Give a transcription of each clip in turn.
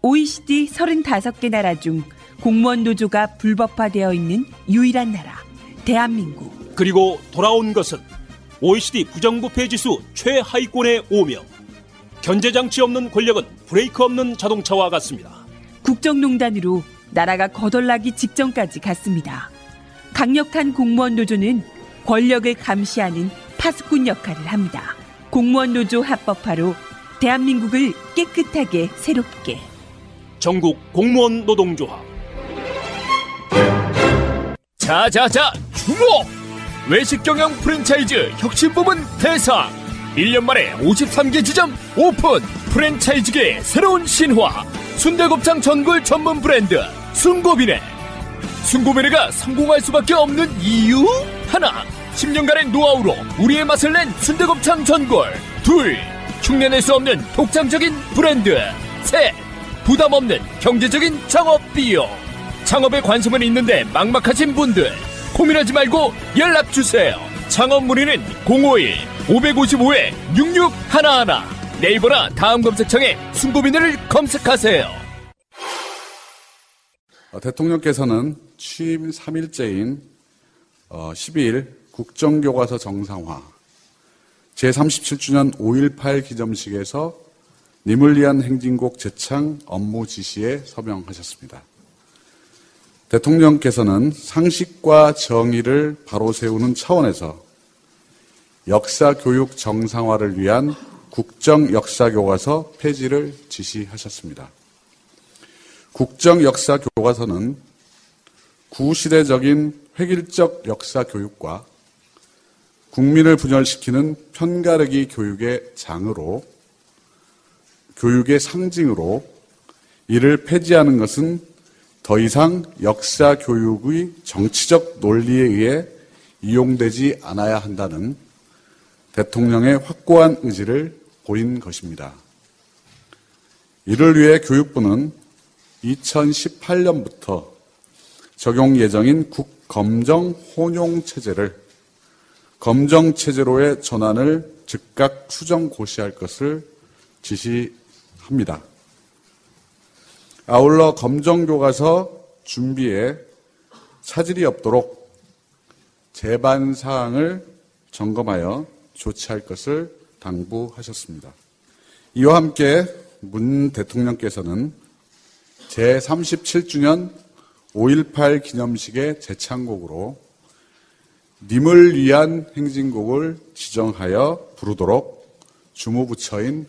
OECD 35개 나라 중 공무원 노조가 불법화되어 있는 유일한 나라, 대한민국. 그리고 돌아온 것은 OECD 부정부패 지수 최하위권에 오며 견제장치 없는 권력은 브레이크 없는 자동차와 같습니다. 국정농단으로 나라가 거덜나기 직전까지 갔습니다. 강력한 공무원 노조는 권력을 감시하는 파수꾼 역할을 합니다. 공무원 노조 합법화로 대한민국을 깨끗하게 새롭게. 전국 공무원 노동조합. 자자자 주목! 외식경영 프랜차이즈 혁신부문 대상 1년 만에 53개 지점 오픈. 프랜차이즈계의 새로운 신화 순대곱창 전골 전문 브랜드 순고비네. 순고비네가 성공할 수밖에 없는 이유 하나, 10년간의 노하우로 우리의 맛을 낸 순대곱창 전골. 둘, 흉내낼 수 없는 독창적인 브랜드. 셋, 부담 없는 경제적인 창업 비용. 창업에 관심은 있는데 막막하신 분들 고민하지 말고 연락주세요. 창업 문의는 051-555-6611. 네이버나 다음 검색창에 순고비네를 검색하세요. 대통령께서는 취임 3일째인 12일 국정교과서 정상화 제37주년 5.18 기념식에서 님을 위한 행진곡 제창 업무 지시에 서명하셨습니다. 대통령께서는 상식과 정의를 바로 세우는 차원에서 역사교육 정상화를 위한 국정역사교과서 폐지를 지시하셨습니다. 국정역사교과서는 구시대적인 획일적 역사교육과 국민을 분열시키는 편가르기 교육의 장으로, 교육의 상징으로 이를 폐지하는 것은 더 이상 역사교육의 정치적 논리에 의해 이용되지 않아야 한다는 대통령의 확고한 의지를 보인 것입니다. 이를 위해 교육부는 2018년부터 적용 예정인 국검정 혼용체제를 검정체제로의 전환을 즉각 수정 고시할 것을 지시합니다. 아울러 검정교과서 준비에 차질이 없도록 제반 사항을 점검하여 조치할 것을 당부하셨습니다. 이와 함께 문 대통령께서는 제37주년 5.18 기념식의 제창곡으로 님을 위한 행진곡을 지정하여 부르도록 주무부처인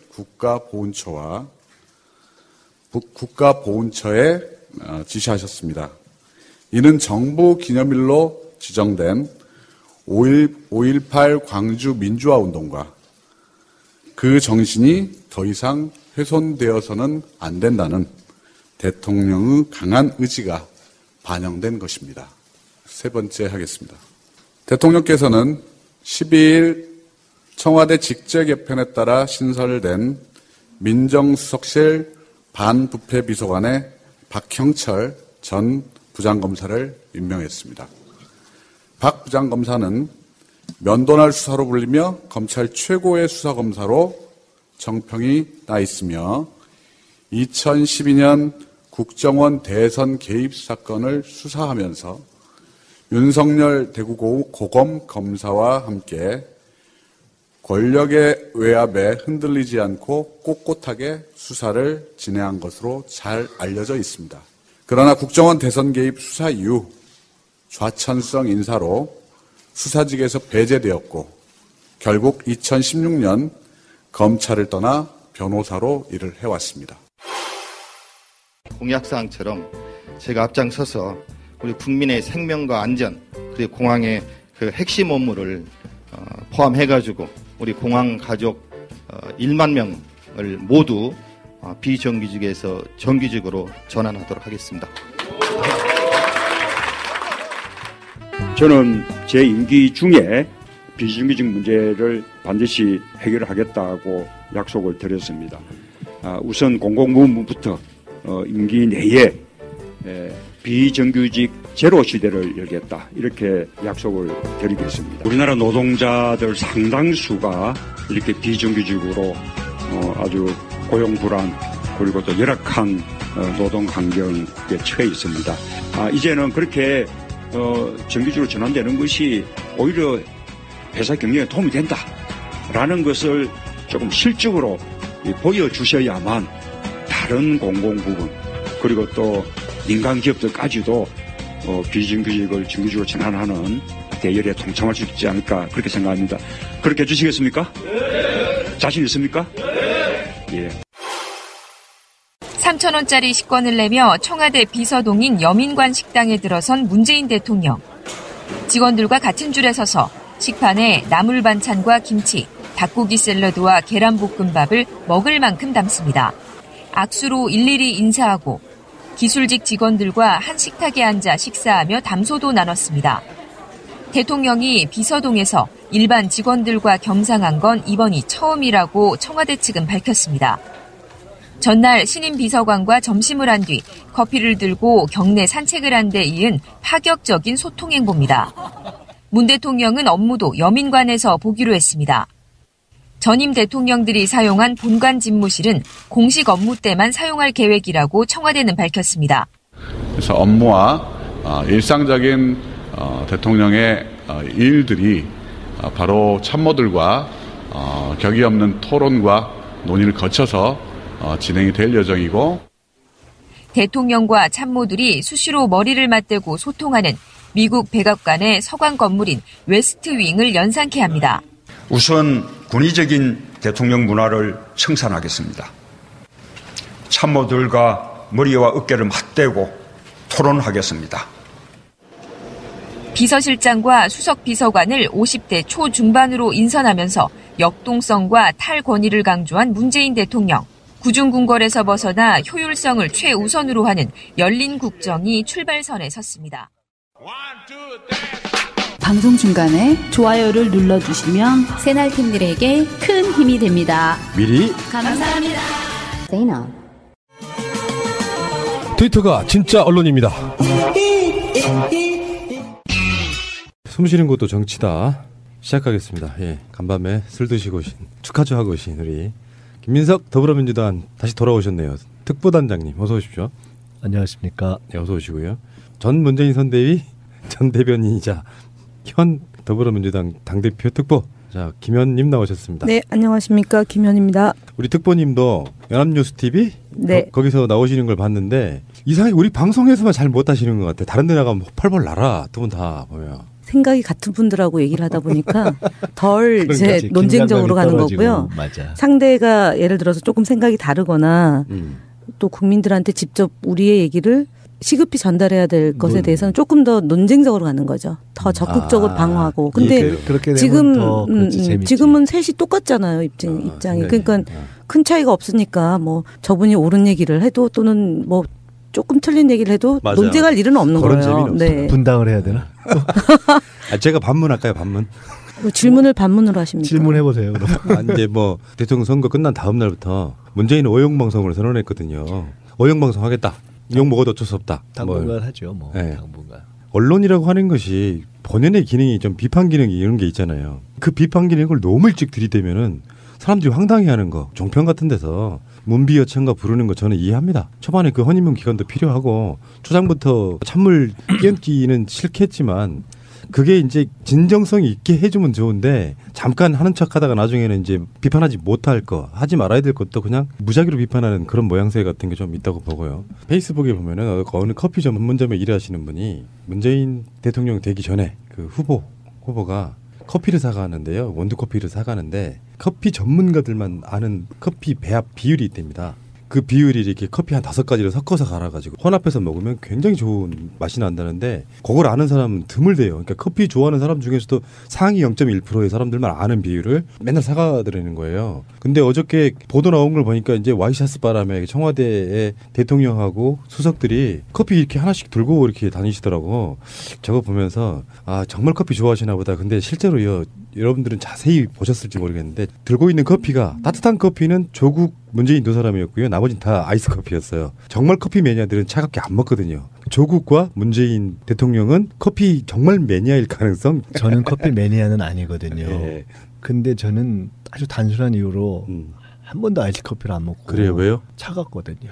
국가보훈처에 지시하셨습니다. 이는 정부 기념일로 지정된 5.18 광주 민주화운동과 그 정신이 더 이상 훼손되어서는 안 된다는 대통령의 강한 의지가 반영된 것입니다. 세 번째 하겠습니다. 대통령께서는 12일 청와대 직제 개편에 따라 신설된 민정수석실 반부패비서관에 박형철 전 부장검사를 임명했습니다. 박 부장검사는 면도날 수사로 불리며 검찰 최고의 수사검사로 정평이 나 있으며 2012년 국정원 대선 개입 사건을 수사하면서 윤석열 대구고검 검사와 함께 권력의 외압에 흔들리지 않고 꼿꼿하게 수사를 진행한 것으로 잘 알려져 있습니다. 그러나 국정원 대선 개입 수사 이후 좌천성 인사로 수사직에서 배제되었고 결국 2016년 검찰을 떠나 변호사로 일을 해왔습니다. 공약사항처럼 제가 앞장서서 우리 국민의 생명과 안전 그리고 공항의 그 핵심 업무를 포함해가지고 우리 공항 가족 1만 명을 모두 비정규직에서 정규직으로 전환하도록 하겠습니다. 저는 제 임기 중에 비정규직 문제를 반드시 해결하겠다고 약속을 드렸습니다. 우선 공공부문부터 임기 내에 비정규직 제로 시대를 열겠다 이렇게 약속을 드리겠습니다. 우리나라 노동자들 상당수가 이렇게 비정규직으로 아주 고용 불안, 그리고 또 열악한 노동 환경에 처해 있습니다. 이제는 그렇게 정규직으로 전환되는 것이 오히려 회사 경영에 도움이 된다라는 것을 조금 실적으로 보여주셔야만 다른 공공부문 그리고 또 민간 기업들까지도 비정규직을 정규직으로 전환하는 대열에 동참할 수 있지 않을까 그렇게 생각합니다. 그렇게 해주시겠습니까? 네. 자신 있습니까? 네. 예. 3,000원짜리 식권을 내며 청와대 비서동인 여민관 식당에 들어선 문재인 대통령. 직원들과 같은 줄에 서서 식판에 나물 반찬과 김치, 닭고기 샐러드와 계란볶음밥을 먹을 만큼 담습니다. 악수로 일일이 인사하고 기술직 직원들과 한 식탁에 앉아 식사하며 담소도 나눴습니다. 대통령이 비서동에서 일반 직원들과 겸상한 건 이번이 처음이라고 청와대 측은 밝혔습니다. 전날 신임 비서관과 점심을 한 뒤 커피를 들고 경내 산책을 한 데 이은 파격적인 소통 행보입니다. 문 대통령은 업무도 여민관에서 보기로 했습니다. 전임 대통령들이 사용한 본관 집무실은 공식 업무 때만 사용할 계획이라고 청와대는 밝혔습니다. 그래서 업무와 일상적인 대통령의 일들이 바로 참모들과 격이 없는 토론과 논의를 거쳐서 진행이 될 예정이고 대통령과 참모들이 수시로 머리를 맞대고 소통하는 미국 백악관의 서관 건물인 웨스트윙을 연상케 합니다. 우선 군의적인 대통령 문화를 청산하겠습니다. 참모들과 머리와 어깨를 맞대고 토론하겠습니다. 비서실장과 수석 비서관을 50대 초중반으로 인선하면서 역동성과 탈권위를 강조한 문재인 대통령. 구중궁궐에서 벗어나 효율성을 최우선으로 하는 열린 국정이 출발선에 섰습니다. 방송 중간에 좋아요를 눌러주시면 새날팀들에게 큰 힘이 됩니다. 미리 감사합니다. 트위터가 진짜 언론입니다. 숨쉬는 것도 정치다. 시작하겠습니다. 예, 간밤에 술 드시고 오신 축하주 하고 오신 우리 김민석 더불어민주당 다시 돌아오셨네요. 특보단장님 어서 오십시오. 안녕하십니까. 네, 어서 오시고요. 전 문재인 선대위 전 대변인이자 현 더불어민주당 당대표 특보 자 김현님 나오셨습니다. 네, 안녕하십니까. 김현입니다. 우리 특보님도 연합뉴스TV 네. 거기서 나오시는 걸 봤는데 이상하게 우리 방송에서만 잘 못하시는 것 같아요. 다른 데 나가면 펄펄 날아. 두 분 다 보면. 생각이 같은 분들하고 얘기를 하다 보니까 덜 이제 논쟁적으로 가는 거고요. 맞아. 상대가 예를 들어서 조금 생각이 다르거나 또 국민들한테 직접 우리의 얘기를 시급히 전달해야 될 것에 대해서는 조금 더 논쟁적으로 가는 거죠. 더 적극적으로 방어하고. 근데 그렇게 지금은 셋이 똑같잖아요. 입장이. 그러니까 큰 차이가 없으니까 뭐 저분이 옳은 얘기를 해도 또는 뭐 조금 틀린 얘기를 해도 맞아. 논쟁할 일은 없는 거예요. 네. 분당을 해야 되나? 제가 반문할까요? 반문. 뭐 질문을 반문으로 하십니까? 질문해 보세요. 이제 뭐 대통령 선거 끝난 다음 날부터 문재인은 오용 방송을 선언했거든요. 오용 방송 하겠다. 욕 먹어도 어쩔 수 없다. 당분간 하죠. 뭐 네. 당분간. 언론이라고 하는 것이 본연의 기능이 좀 비판 기능이 이런 게 있잖아요. 그 비판 기능을 너무 일찍 들이대면은 사람들이 황당해하는 거 종편 같은 데서 문비여천가 부르는 거 저는 이해합니다. 초반에 그 허니문 기간도 필요하고 초장부터 찬물 끼얹기는 싫겠지만 그게 이제 진정성 있게 해주면 좋은데 잠깐 하는 척하다가 나중에는 이제 비판하지 못할 거 하지 말아야 될 것도 그냥 무작위로 비판하는 그런 모양새 같은 게 좀 있다고 보고요. 페이스북에 보면은 어느 커피 전문점에 일하시는 분이 문재인 대통령 되기 전에 그 후보가 커피를 사가는데요. 원두커피를 사가는데 커피 전문가들만 아는 커피 배합 비율이 있답니다. 그 비율이 이렇게 커피 한 5가지를 섞어서 갈아가지고 혼합해서 먹으면 굉장히 좋은 맛이 난다는데 그걸 아는 사람은 드물대요. 그러니까 커피 좋아하는 사람 중에서도 상위 0.1%의 사람들만 아는 비율을 맨날 사가더라는 거예요. 근데 어저께 보도 나온 걸 보니까 이제 와이셔츠 바람에 청와대의 대통령하고 수석들이 커피 이렇게 하나씩 들고 이렇게 다니시더라고. 저거 보면서 아 정말 커피 좋아하시나 보다. 근데 실제로요. 여러분들은 자세히 보셨을지 모르겠는데 들고 있는 커피가 따뜻한 커피는 조국 문재인 두 사람이었고요. 나머지는 다 아이스 커피였어요. 정말 커피 매니아들은 차갑게 안 먹거든요. 조국과 문재인 대통령은 커피 정말 매니아일 가능성? 저는 커피 매니아는 아니거든요. 네. 근데 저는 아주 단순한 이유로 한 번도 아이스 커피를 안 먹고. 그래요? 왜요? 차갑거든요.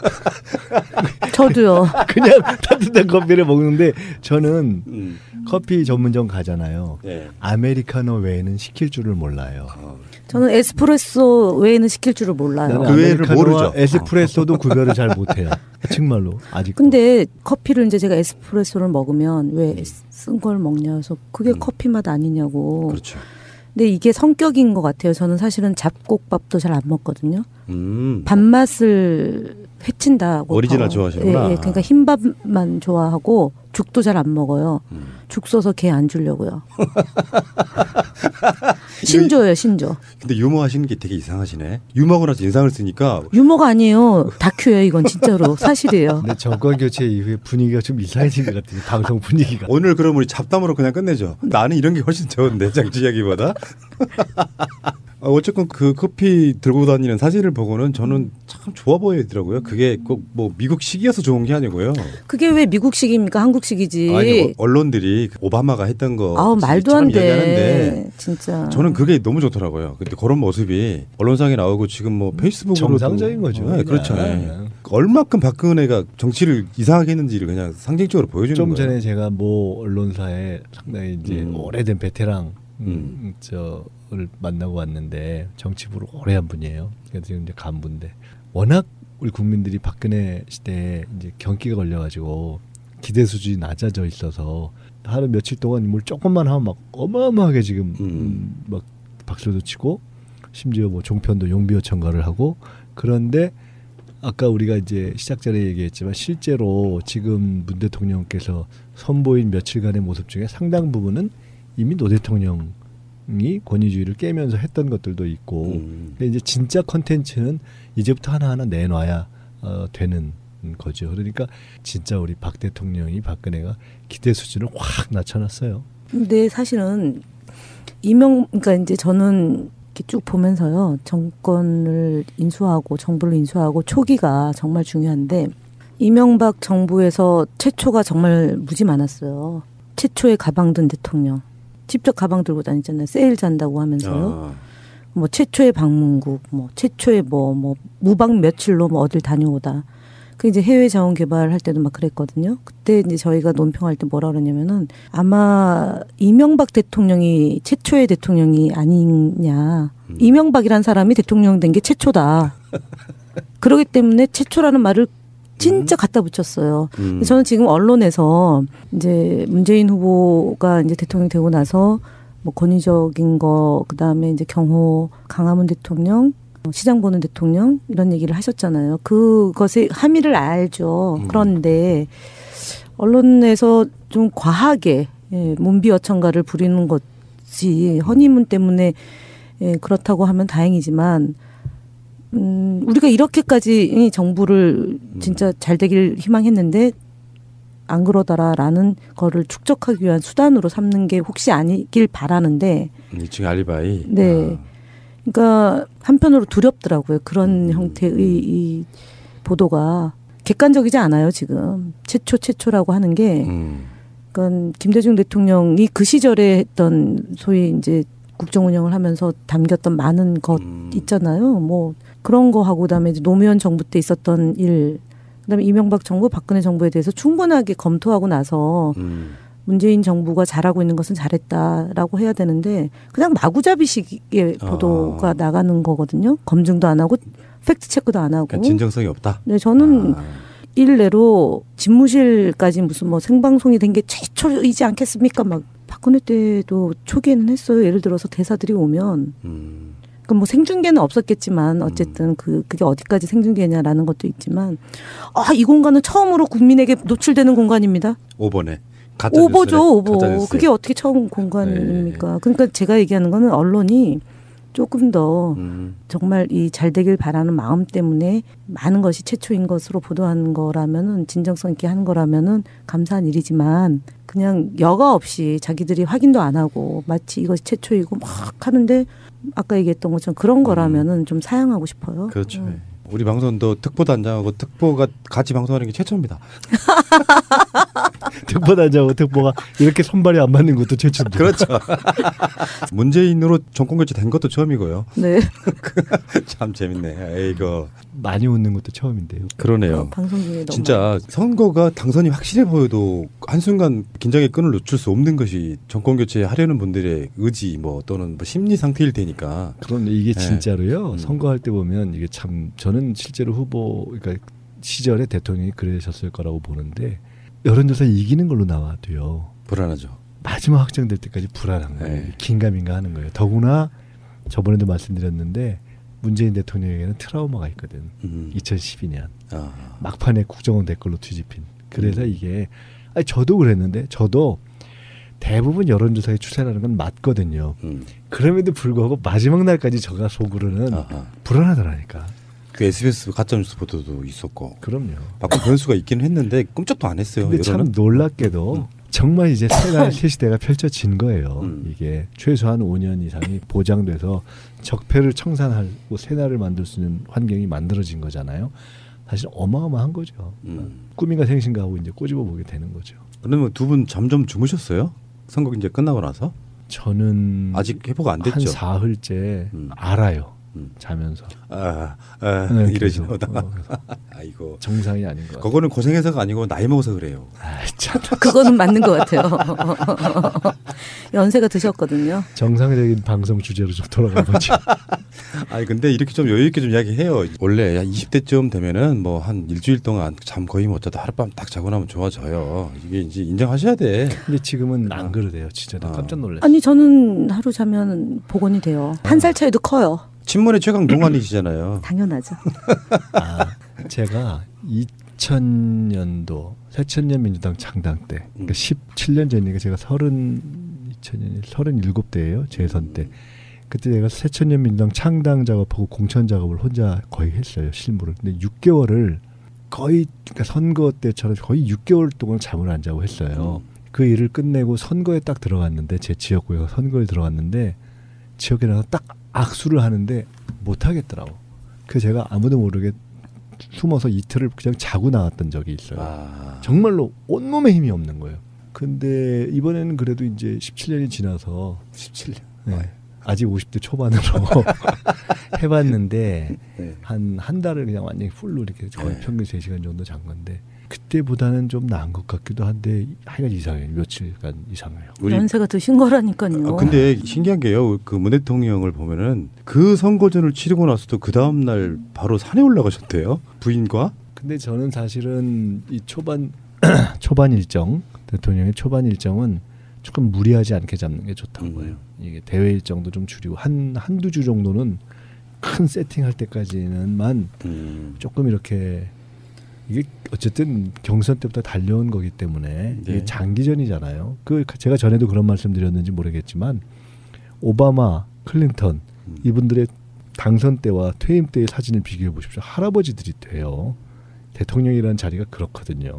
저도요. 그냥 따뜻한 커피를 먹는데 저는 커피 전문점 가잖아요. 네. 아메리카노 외에는 시킬 줄을 몰라요. 저는 에스프레소 외에는 시킬 줄을 몰라요. 그 외를 모르죠. 에스프레소도 구별을 잘 못해요. 정말로 아직. 근데 커피를 이제 제가 에스프레소를 먹으면 왜 쓴 걸 먹냐 해서 그게 커피 맛 아니냐고. 그렇죠. 근데 이게 성격인 것 같아요. 저는 사실은 잡곡밥도 잘 안 먹거든요. 밥맛을 해친다고. 오리지널 좋아하시는구나. 예, 그러니까 흰밥만 좋아하고 죽도 잘 안 먹어요. 죽 써서 개 안 주려고요. 신조예요, 신조. 근데 유머 하시는 게 되게 이상하시네. 유머고 나서 인상을 쓰니까. 유머가 아니에요. 다큐예요, 이건 진짜로. 사실이에요. 근데 정권 교체 이후에 분위기가 좀 이상해진 것 같아요. 방송 분위기가. 오늘 그럼 우리 잡담으로 그냥 끝내죠. 나는 이런 게 훨씬 좋은데 장치 이야기보다. 어쨌건 그 커피 들고 다니는 사진을 보고는 저는 참 좋아 보이더라고요. 그게 꼭 뭐 미국식이어서 좋은 게 아니고요. 그게 왜 미국식입니까? 한국식이지. 아니, 언론들이 오바마가 했던 거. 아우, 말도 안 돼. 진짜. 저는 그게 너무 좋더라고요. 근데 그런 모습이 언론상에 나오고 지금 뭐 페이스북으로 정상적인 거죠. 네, 그렇죠. 네. 얼마큼 박근혜가 정치를 이상하게 했는지를 그냥 상징적으로 보여주는 좀 거예요. 전에 제가 모 언론사에 상당히 이제 오래된 베테랑 저를 만나고 왔는데 정치부를 오래 한 분이에요. 그래서 지금 이제 간부인데 워낙 우리 국민들이 박근혜 시대에 이제 경기가 걸려가지고 기대 수준이 낮아져 있어서 하루 며칠 동안 뭘 조금만 하면 막 어마어마하게 지금 막 박수도 치고 심지어 뭐 종편도 용비어 청가를 하고 그런데 아까 우리가 이제 시작 전에 얘기했지만 실제로 지금 문 대통령께서 선보인 며칠간의 모습 중에 상당 부분은 이미 노 대통령이 권위주의를 깨면서 했던 것들도 있고 근데 이제 진짜 컨텐츠는 이제부터 하나하나 내놔야 되는 거죠. 그러니까 진짜 우리 박 대통령이 박근혜가 기대 수준을 확 낮춰놨어요. 근데 사실은 그러니까 이제 저는 이렇게 쭉 보면서요. 정권을 인수하고 정부를 인수하고 초기가 정말 중요한데 이명박 정부에서 최초가 정말 무지 많았어요. 최초의 가방 든 대통령. 직접 가방 들고 다니잖아요. 세일 잔다고 하면서요. 뭐 최초의 방문국, 뭐 최초의 뭐 무박 며칠로 뭐 어딜 다녀오다. 그 이제 해외 자원 개발할 때도 막 그랬거든요. 그때 이제 저희가 논평할 때 뭐라 그러냐면은 아마 이명박 대통령이 최초의 대통령이 아니냐. 이명박이란 사람이 대통령 된 게 최초다. 그렇기 때문에 최초라는 말을 진짜 갖다 붙였어요. 저는 지금 언론에서 이제 문재인 후보가 이제 대통령이 되고 나서 뭐 권위적인 거, 그 다음에 이제 경호 강화문 대통령, 시장 보는 대통령 이런 얘기를 하셨잖아요. 그것의 함의를 알죠. 그런데 언론에서 좀 과하게 문비어천가를 부리는 것이 허니문 때문에 그렇다고 하면 다행이지만 우리가 이렇게까지 정부를 진짜 잘 되길 희망했는데 안 그러더라라는 거를 축적하기 위한 수단으로 삼는 게 혹시 아니길 바라는데 2층 알리바이. 네. 그러니까 한편으로 두렵더라고요. 그런 형태의 이 보도가 객관적이지 않아요. 지금 최초라고 하는 게 그러니까 김대중 대통령이 그 시절에 했던 소위 이제 국정 운영을 하면서 담겼던 많은 것 있잖아요. 뭐 그런 거 하고 그다음에 이제 노무현 정부 때 있었던 일, 그다음에 이명박 정부, 박근혜 정부에 대해서 충분하게 검토하고 나서 문재인 정부가 잘하고 있는 것은 잘했다라고 해야 되는데 그냥 마구잡이식의 보도가 나가는 거거든요. 검증도 안 하고 팩트 체크도 안 하고. 그러니까 진정성이 없다. 네, 저는 일례로 집무실까지 무슨 뭐 생방송이 된 게 최초이지 않겠습니까? 막 박근혜 때도 초기에는 했어요. 예를 들어서 대사들이 오면. 그러니까 뭐 생중계는 없었겠지만 어쨌든 그게 어디까지 생중계냐라는 것도 있지만 이 공간은 처음으로 국민에게 노출되는 공간입니다. 5번에. 오보죠, 오보. 그게 어떻게 처음 공간입니까? 네. 그러니까 제가 얘기하는 거는 언론이 조금 더 정말 이 잘 되길 바라는 마음 때문에 많은 것이 최초인 것으로 보도하는 거라면은 진정성 있게 하는 거라면은 감사한 일이지만 그냥 여과 없이 자기들이 확인도 안 하고 마치 이것이 최초이고 막 하는데 아까 얘기했던 것처럼 그런 거라면은 좀 사양하고 싶어요. 그렇죠. 우리 방송도 특보단장하고 특보가 같이 방송하는 게 최초입니다. 특보단장하고 특보가 이렇게 손발이 안 맞는 것도 최초입니다. 그렇죠. 문재인으로 정권 교체된 것도 처음이고요. 네. 참 재밌네. 이거 많이 웃는 것도 처음인데요. 그러네요. 방송 중에 너무 진짜 선거가 당선이 확실해 보여도 한순간 긴장의 끈을 놓칠 수 없는 것이 정권 교체하려는 분들의 의지 뭐 또는 뭐 심리 상태일 테니까. 그런데 이게 진짜로요. 선거할 때 보면 이게 참 저는 실제로 후보 그러니까 시절에 대통령이 그러셨을 거라고 보는데 여론조사 이기는 걸로 나와도요. 불안하죠. 마지막 확정될 때까지 불안한 거예요. 긴가민가 하는 거예요. 더구나 저번에도 말씀드렸는데 문재인 대통령에게는 트라우마가 있거든. 2012년 막판에 국정원 댓글로 뒤집힌. 그래서 이게 아니 저도 그랬는데 저도 대부분 여론조사의 추세라는 건 맞거든요. 그럼에도 불구하고 마지막 날까지 제가 속으로는 불안하더라니까. 그 SBS 가짜뉴스 보도도 있었고. 그럼요. 바꾼 변수가 있기는 했는데 끔찍도 안 했어요. 근데 참 놀랍게도 정말 이제 새 시대가 펼쳐진 거예요. 이게 최소한 5년 이상이 보장돼서 적폐를 청산하고 새 나라를 만들 수 있는 환경이 만들어진 거잖아요. 사실 어마어마한 거죠. 꿈인가 생신가 하고 이제 꼬집어 보게 되는 거죠. 그러면 두 분 잠좀 주무셨어요? 선거 이제 끝나고 나서? 저는 아직 회복 안 됐죠. 한 사흘째 알아요. 자면서. 네, 이러시노다. 아이고. 정상이 아닌 것 같아요. 그거는 고생해서가 아니고 나이 먹어서 그래요. 참. 그거는 맞는 것 같아요. 연세가 드셨거든요. 정상적인 방송 주제로 좀 돌아가 보죠. 아니 근데 이렇게 좀 여유 있게 좀 이야기해요. 원래 20대쯤 되면은 뭐 한 일주일 동안 잠 거의 못 자도 하룻밤 딱 자고 나면 좋아져요. 이게 이제 인정하셔야 돼. 근데 지금은 안 그러대요. 진짜 나 깜짝 놀랐어요. 아니 저는 하루 자면 복원이 돼요. 한 살 차이도 커요. 친문의 최강 동안이시잖아요. 당연하죠. 제가 2000년도 새천년 민주당 창당 때 그러니까 17년 전이니까 제가 37대예요. 재선 때. 그때 제가 새천년 민주당 창당 작업하고 공천 작업을 혼자 거의 했어요. 실무를. 근데 6개월을 거의 그러니까 선거 때처럼 거의 6개월 동안 잠을 안 자고 했어요. 그 일을 끝내고 선거에 딱 들어갔는데 제 지역구에 선거에 들어갔는데 지역에 나가 딱 악수를 하는데 못 하겠더라고. 그래서 제가 아무도 모르게 숨어서 이틀을 그냥 자고 나왔던 적이 있어요. 정말로 온몸에 힘이 없는 거예요. 근데 이번에는 그래도 이제 17년이 지나서 17년. 네. 아직 50대 초반으로 해봤는데 한 달을 그냥 완전히 풀로 이렇게 거의 평균 3시간 정도 잔 건데 그때보다는 좀 나은 것 같기도 한데 하여간 이상해요. 며칠간 이상해요. 연세가 드신 거라니까요. 근데 신기한 게요. 그 문 대통령을 보면은 그 선거전을 치르고 나서도 그 다음 날 바로 산에 올라가셨대요. 부인과. 근데 저는 사실은 이 초반 일정 대통령의 초반 일정은 조금 무리하지 않게 잡는 게 좋다고 해요. 이게 대회 일정도 좀 줄이고 한두 주 정도는 큰 세팅할 때까지는만 조금 이렇게 이게 어쨌든 경선 때부터 달려온 거기 때문에 이게 장기전이잖아요. 제가 전에도 그런 말씀드렸는지 모르겠지만 오바마, 클린턴 이분들의 당선 때와 퇴임 때의 사진을 비교해 보십시오. 할아버지들이 돼요. 대통령이라는 자리가 그렇거든요.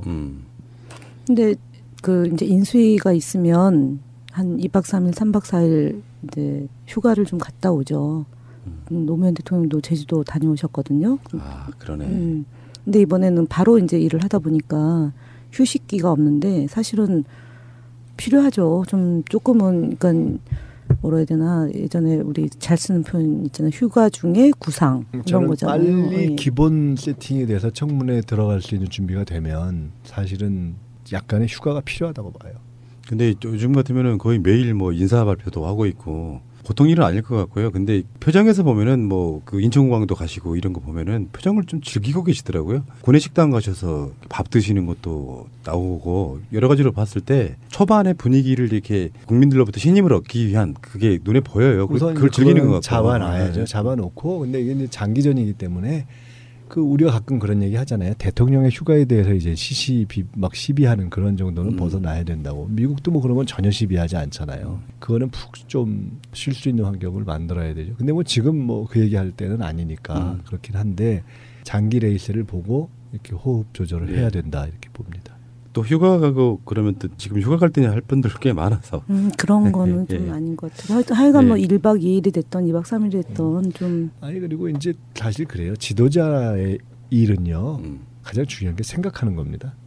근데 그 이제 인수위가 있으면 한 2박 3일, 3박 4일 이제 휴가를 좀 갔다 오죠. 노무현 대통령도 제주도 다녀오셨거든요. 그러네. 근데 이번에는 바로 이제 일을 하다 보니까 휴식기가 없는데 사실은 필요하죠. 좀 조금은 그러니까 뭐라 해야 되나 예전에 우리 잘 쓰는 표현 있잖아요. 휴가 중에 구상 이런 거잖아요. 빨리 기본 세팅에 대해서 청문회에 들어갈 수 있는 준비가 되면 사실은 약간의 휴가가 필요하다고 봐요. 근데 요즘 같으면은 거의 매일 뭐 인사 발표도 하고 있고 보통 일은 아닐 것 같고요. 근데 표정에서 보면은 뭐 그 인천공항도 가시고 이런 거 보면은 표정을 좀 즐기고 계시더라고요. 구내식당 가셔서 밥 드시는 것도 나오고 여러 가지로 봤을 때 초반의 분위기를 이렇게 국민들로부터 신임을 얻기 위한 그게 눈에 보여요. 우선 그걸 즐기는 것 같고. 잡아놔야죠. 잡아놓고 근데 이게 이제 장기전이기 때문에 그 우리가 가끔 그런 얘기 하잖아요. 대통령의 휴가에 대해서 이제 막 시비하는 그런 정도는 벗어나야 된다고. 미국도 뭐 그러면 전혀 시비하지 않잖아요. 그거는 푹 좀 쉴 수 있는 환경을 만들어야 되죠. 근데 뭐 지금 뭐 그 얘기할 때는 아니니까 그렇긴 한데 장기 레이스를 보고 이렇게 호흡 조절을 해야 된다 이렇게 봅니다. 또 휴가 가고 그러면 또 지금 휴가 갈 때는 할 분들 꽤 많아서 그런 거는 좀 아닌 것 같아요. 하여간 뭐 1박 2일이 됐던 2박 3일이 됐던 좀 아니 그리고 이제 사실 그래요. 지도자의 일은요 가장 중요한 게 생각하는 겁니다.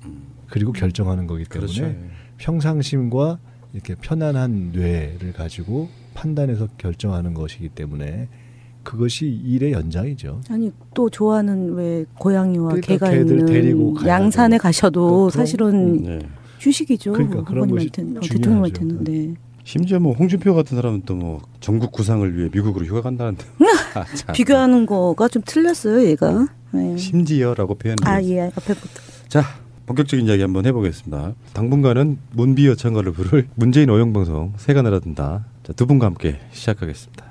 그리고 결정하는 거기 때문에 그렇죠. 평상심과 이렇게 편안한 뇌를 가지고 판단해서 결정하는 것이기 때문에 그것이 일의 연장이죠. 아니 또 좋아하는 왜 고양이와 그러니까 개가 개들 데리고 있는 가야죠. 양산에 가셔도 사실은 네. 휴식이죠. 그러니까 그런 것이 대통령한테는. 네. 심지어 뭐 홍준표 같은 사람은 또 뭐 전국 구상을 위해 미국으로 휴가 간다는데 비교하는 거가 좀 틀렸어요, 얘가. 네. 심지어라고 표현해요. 예, 앞에부터. 자, 본격적인 이야기 한번 해보겠습니다. 당분간은 문비어 청가를 부를 문재인 오용방송 새가 날아든다. 자, 두 분과 함께 시작하겠습니다.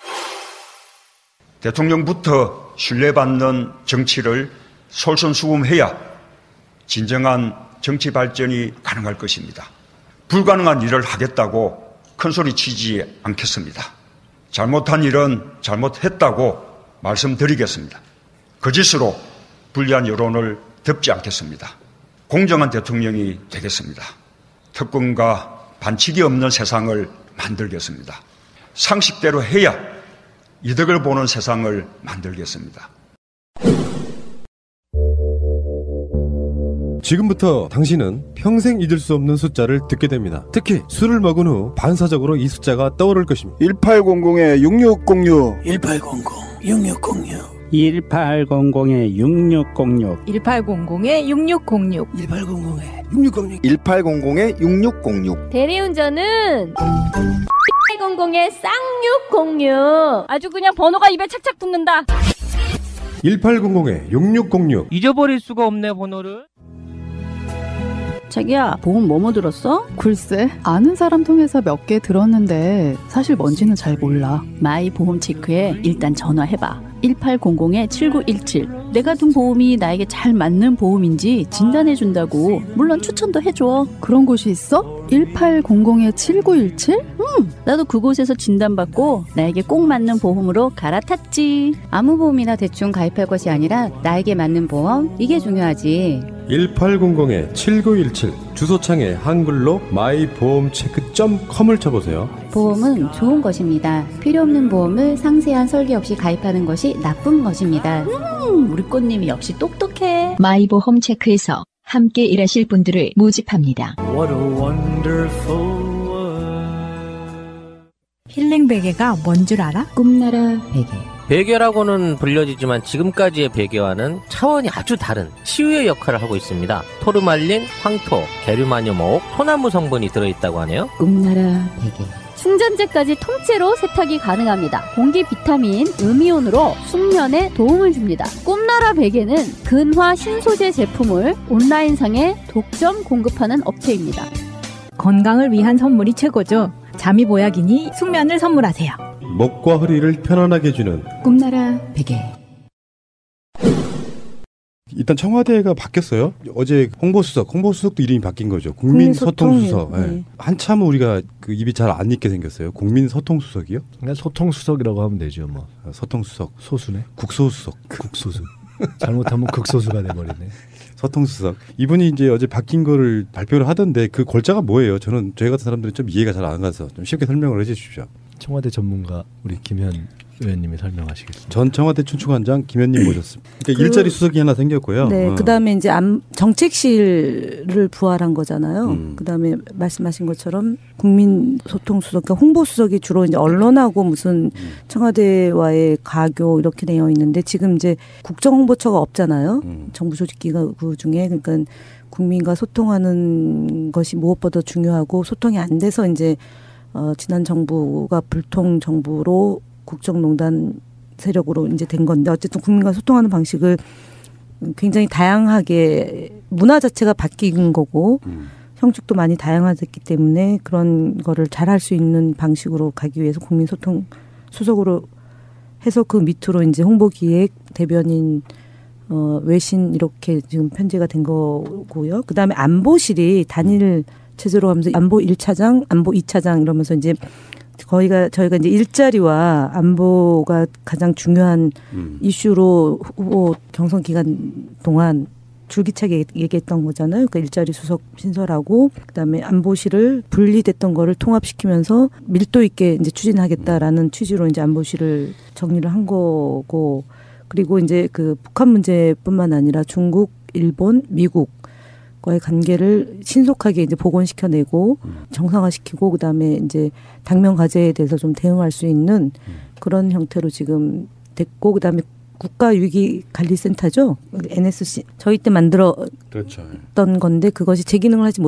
대통령부터 신뢰받는 정치를 솔선수범해야 진정한 정치 발전이 가능할 것입니다. 불가능한 일을 하겠다고 큰소리 치지 않겠습니다. 잘못한 일은 잘못했다고 말씀드리겠습니다. 거짓으로 불리한 여론을 덮지 않겠습니다. 공정한 대통령이 되겠습니다. 특권과 반칙이 없는 세상을 만들겠습니다. 상식대로 해야 이득을 보는 세상을 만들겠습니다. 지금부터 당신은 평생 잊을 수 없는 숫자를 듣게 됩니다. 특히 술을 먹은 후 반사적으로 이 숫자가 떠오를 것입니다. 1800-6606 1800-6606 1800-6606 1800-6606 1800-6606 1800-6606 대리운전은 1800-쌍육공육 아주 그냥 번호가 입에 착착 붙는다. 1800-6606 잊어버릴 수가 없네 번호를. 자기야, 보험 뭐뭐 들었어? 글쎄, 아는 사람 통해서 몇 개 들었는데 사실 뭔지는 잘 몰라. 마이 보험 체크에 일단 전화해봐. 1800-7917. 내가 든 보험이 나에게 잘 맞는 보험인지 진단해준다고. 물론 추천도 해줘. 그런 곳이 있어? 1800-7917? 나도 그곳에서 진단받고 나에게 꼭 맞는 보험으로 갈아탔지. 아무 보험이나 대충 가입할 것이 아니라 나에게 맞는 보험, 이게 중요하지. 1800-7917 주소창에 한글로 마이보험체크.com을 쳐보세요. 보험은 좋은 것입니다. 필요 없는 보험을 상세한 설계 없이 가입하는 것이 나쁜 것입니다. 우리 꽃님이 역시 똑똑해. 마이보험 체크에서 함께 일하실 분들을 모집합니다. What a wonderful world. 힐링 베개가 뭔 줄 알아? 꿈나라 베개. 베개라고는 불려지지만 지금까지의 베개와는 차원이 아주 다른 치유의 역할을 하고 있습니다. 토르말린, 황토, 게르마늄5옥, 소나무 성분이 들어있다고 하네요. 꿈나라 베개. 충전재까지 통째로 세탁이 가능합니다. 공기 비타민, 음이온으로 숙면에 도움을 줍니다. 꿈나라 베개는 근화 신소재 제품을 온라인상에 독점 공급하는 업체입니다. 건강을 위한 선물이 최고죠. 잠이 보약이니 숙면을 선물하세요. 목과 허리를 편안하게 해주는 꿈나라 베개. 일단 청와대가 바뀌었어요. 어제 홍보수석도 이름이 바뀐 거죠. 국민소통수석. 네. 한참 우리가 그 입이 잘 안 익게 생겼어요. 국민소통수석이요? 그냥 소통수석이라고 하면 되죠, 뭐. 소통수석. 소수네. 국소수석. 국소수. 잘못하면 극소수가 돼버리네. 소통수석. 이분이 이제 어제 바뀐 거를 발표를 하던데 그 골자가 뭐예요? 저희 같은 사람들은 좀 이해가 잘 안 가서 좀 쉽게 설명을 해주십시오. 청와대 전문가 우리 김현 의원님이 설명하시겠습니다. 전 청와대 춘추관장 김현님 모셨습니다. 그러니까 일자리 수석이 하나 생겼고요. 네, 그다음에 이제 정책실을 부활한 거잖아요. 그다음에 말씀하신 것처럼 국민소통수석, 그러니까 홍보수석이 주로 이제 언론하고 무슨 청와대와의 가교 이렇게 되어 있는데 지금 이제 국정홍보처가 없잖아요. 정부 조직기구 중에. 그러니까 국민과 소통하는 것이 무엇보다 중요하고 소통이 안 돼서 이제 지난 정부가 불통 정부로 국정농단 세력으로 이제 된 건데 어쨌든 국민과 소통하는 방식을 굉장히 다양하게 문화 자체가 바뀐 거고 형식도 많이 다양화됐기 때문에 그런 거를 잘할 수 있는 방식으로 가기 위해서 국민소통 수석으로 해서 그 밑으로 이제 홍보기획 대변인 외신 이렇게 지금 편제가 된 거고요. 그다음에 안보실이 단일 체제로 하면서 안보 1차장, 안보 2차장 이러면서 이제 저희가 이제 일자리와 안보가 가장 중요한 이슈로 후보 경선 기간 동안 줄기차게 얘기했던 거잖아요. 그러니까 일자리 수석 신설하고 그다음에 안보실을 분리됐던 거를 통합시키면서 밀도 있게 이제 추진하겠다라는 취지로 이제 안보실을 정리를 한 거고 그리고 이제 그 북한 문제뿐만 아니라 중국, 일본, 미국 과의 관계를 신속하게 이제 복원시켜내고 정상화시키고 그다음에 이제 당면 과제에 대해서 좀 대응할 수 있는 그런 형태로 지금 됐고 그다음에 국가위기관리센터죠. NSC 저희 때 만들었던 그렇죠. 건데 그것이 제 기능을 하지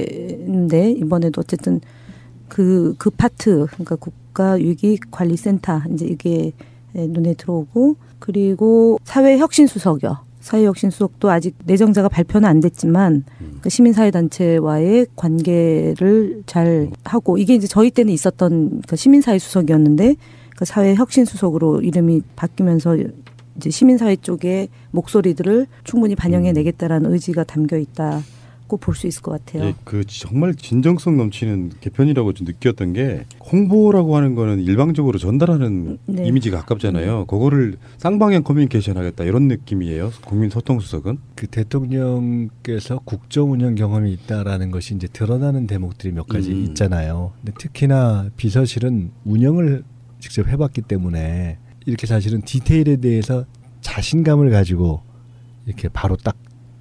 못했는데 이번에도 어쨌든 그 파트 그러니까 국가위기관리센터 이제 이게 눈에 들어오고 그리고 사회혁신수석이요. 사회혁신수석도 아직 내정자가 발표는 안 됐지만 그 시민사회단체와의 관계를 잘 하고 이게 이제 저희 때는 있었던 그 시민사회수석이었는데 그 사회혁신수석으로 이름이 바뀌면서 이제 시민사회 쪽의 목소리들을 충분히 반영해내겠다라는 의지가 담겨 있다고 볼 수 있을 것 같아요. 예, 그 정말 진정성 넘치는 개편이라고 좀 느꼈던 게 홍보라고 하는 거는 일방적으로 전달하는 네. 이미지가 가깝잖아요. 그거를 쌍방향 커뮤니케이션 하겠다 이런 느낌이에요. 국민소통수석은. 그 대통령께서 국정운영 경험이 있다라는 것이 이제 드러나는 대목들이 몇 가지 있잖아요. 근데 특히나 비서실은 운영을 직접 해봤기 때문에 이렇게 사실은 디테일에 대해서 자신감을 가지고 이렇게 바로 딱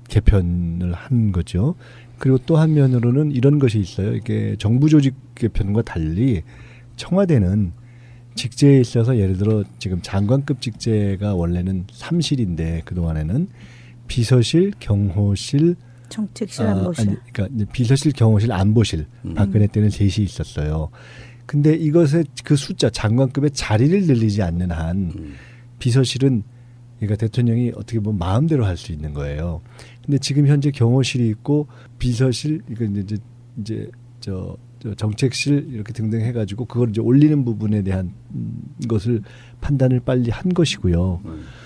개편을 한 거죠. 그리고 또 한 면으로는 이런 것이 있어요. 이게 정부 조직 개편과 달리 청와대는 직제에 있어서 예를 들어 지금 장관급 직제가 원래는 3실인데 그동안에는 비서실, 경호실, 정책실, 안보실. 그러니까 비서실, 경호실, 안보실. 박근혜 때는 셋이 있었어요. 근데 이것의 그 숫자 장관급의 자리를 늘리지 않는 한 비서실은 그러니까 대통령이 어떻게 보면 마음대로 할 수 있는 거예요. 근데 지금 현재 경호실이 있고 비서실 이거 이제 저 정책실 이렇게 등등 해가지고 그걸 이제 올리는 부분에 대한 것을 판단을 빨리 한 것이고요.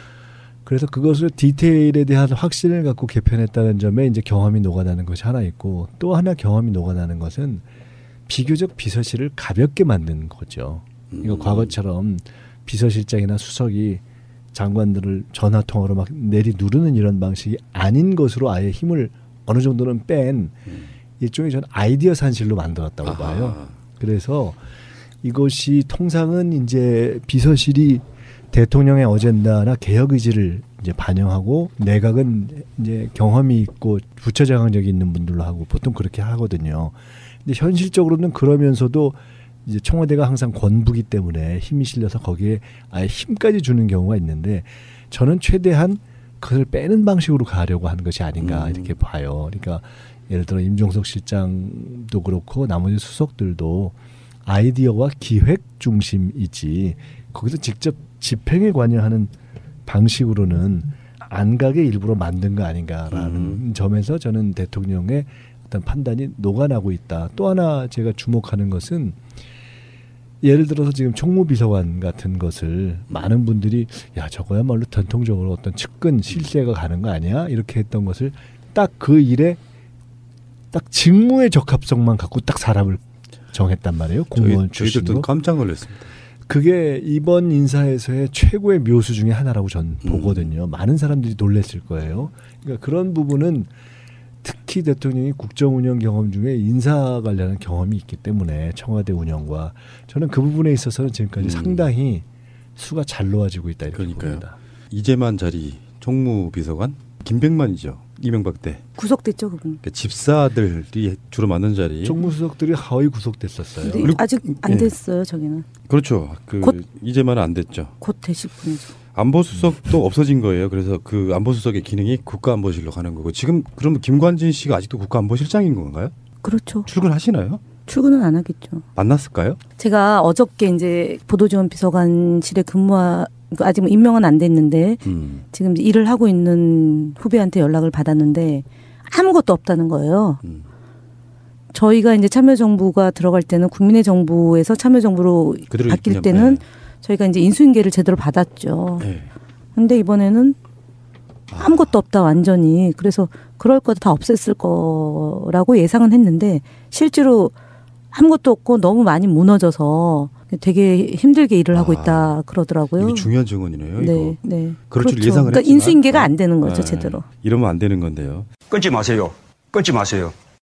그래서 그것을 디테일에 대한 확신을 갖고 개편했다는 점에 이제 경험이 녹아나는 것이 하나 있고 또 하나 경험이 녹아나는 것은 비교적 비서실을 가볍게 만든 거죠. 이거 과거처럼 비서실장이나 수석이 장관들을 전화 통화로 막 내리 누르는 이런 방식이 아닌 것으로 아예 힘을 어느 정도는 뺀 일종의 전 아이디어 산실로 만들었다고 봐요. 그래서 이것이 통상은 이제 비서실이 대통령의 어젠다나 개혁 의지를 이제 반영하고 내각은 이제 경험이 있고 부처장악력이 있는 분들로 하고 보통 그렇게 하거든요. 근데 현실적으로는 그러면서도 이제 청와대가 항상 권부기 때문에 힘이 실려서 거기에 아예 힘까지 주는 경우가 있는데 저는 최대한 그걸 빼는 방식으로 가려고 하는 것이 아닌가 이렇게 봐요. 그러니까 예를 들어 임종석 실장도 그렇고 나머지 수석들도 아이디어와 기획 중심이지 거기서 직접 집행에 관여하는 방식으로는 안 가게 일부러 만든 거 아닌가라는 점에서 저는 대통령의 어떤 판단이 녹아나고 있다. 또 하나 제가 주목하는 것은 예를 들어서 지금 총무비서관 같은 것을 많은 분들이 야 저거야말로 전통적으로 어떤 측근 실세가 가는 거 아니야? 이렇게 했던 것을 딱 그 일에 딱 직무의 적합성만 갖고 딱 사람을 정했단 말이에요. 공무원 출신으로. 저희들도 깜짝 놀랐습니다. 그게 이번 인사에서의 최고의 묘수 중에 하나라고 전 보거든요. 많은 사람들이 놀랐을 거예요. 그러니까 그런 부분은 특히 대통령이 국정운영 경험 중에 인사 관련한 경험이 있기 때문에 청와대 운영과 저는 그 부분에 있어서는 지금까지 상당히 수가 잘 놓아지고 있다 이렇게 봅니다. 이재만 자리 총무비서관 김백만이죠. 이명박 때 구속됐죠 그분. 그러니까 집사들이 주로 맡는 자리. 총무수석들이 거의 구속됐었어요. 근데 아직 안 됐어요 저기는. 그렇죠. 그 이재만은 안 됐죠. 곧 되실 분이죠. 안보수석도 없어진 거예요. 그래서 그 안보수석의 기능이 국가안보실로 가는 거고 지금 그러면 김관진 씨가 아직도 국가안보실장인 건가요? 그렇죠. 출근하시나요? 출근은 안 하겠죠. 만났을까요? 제가 어저께 이제 보도지원비서관실에 아직 임명은 안 됐는데 지금 일을 하고 있는 후배한테 연락을 받았는데 아무것도 없다는 거예요. 저희가 이제 참여정부가 들어갈 때는 국민의 정부에서 참여정부로 바뀔 때는 저희가 이제 인수인계를 제대로 받았죠. 근데 이번에는 아무것도 없다 완전히. 그래서 그럴 거다 다 없앴을 거라고 예상은 했는데 실제로 아무것도 없고 너무 많이 무너져서 되게 힘들게 일을 하고 있다 그러더라고요. 이게 중요한 증언이네요. 네, 이거. 네. 그럴 줄 그렇죠. 예상을 그러니까 했지만. 인수인계가 안 되는 거죠 제대로. 이러면 안 되는 건데요. 끊지 마세요. 끊지 마세요.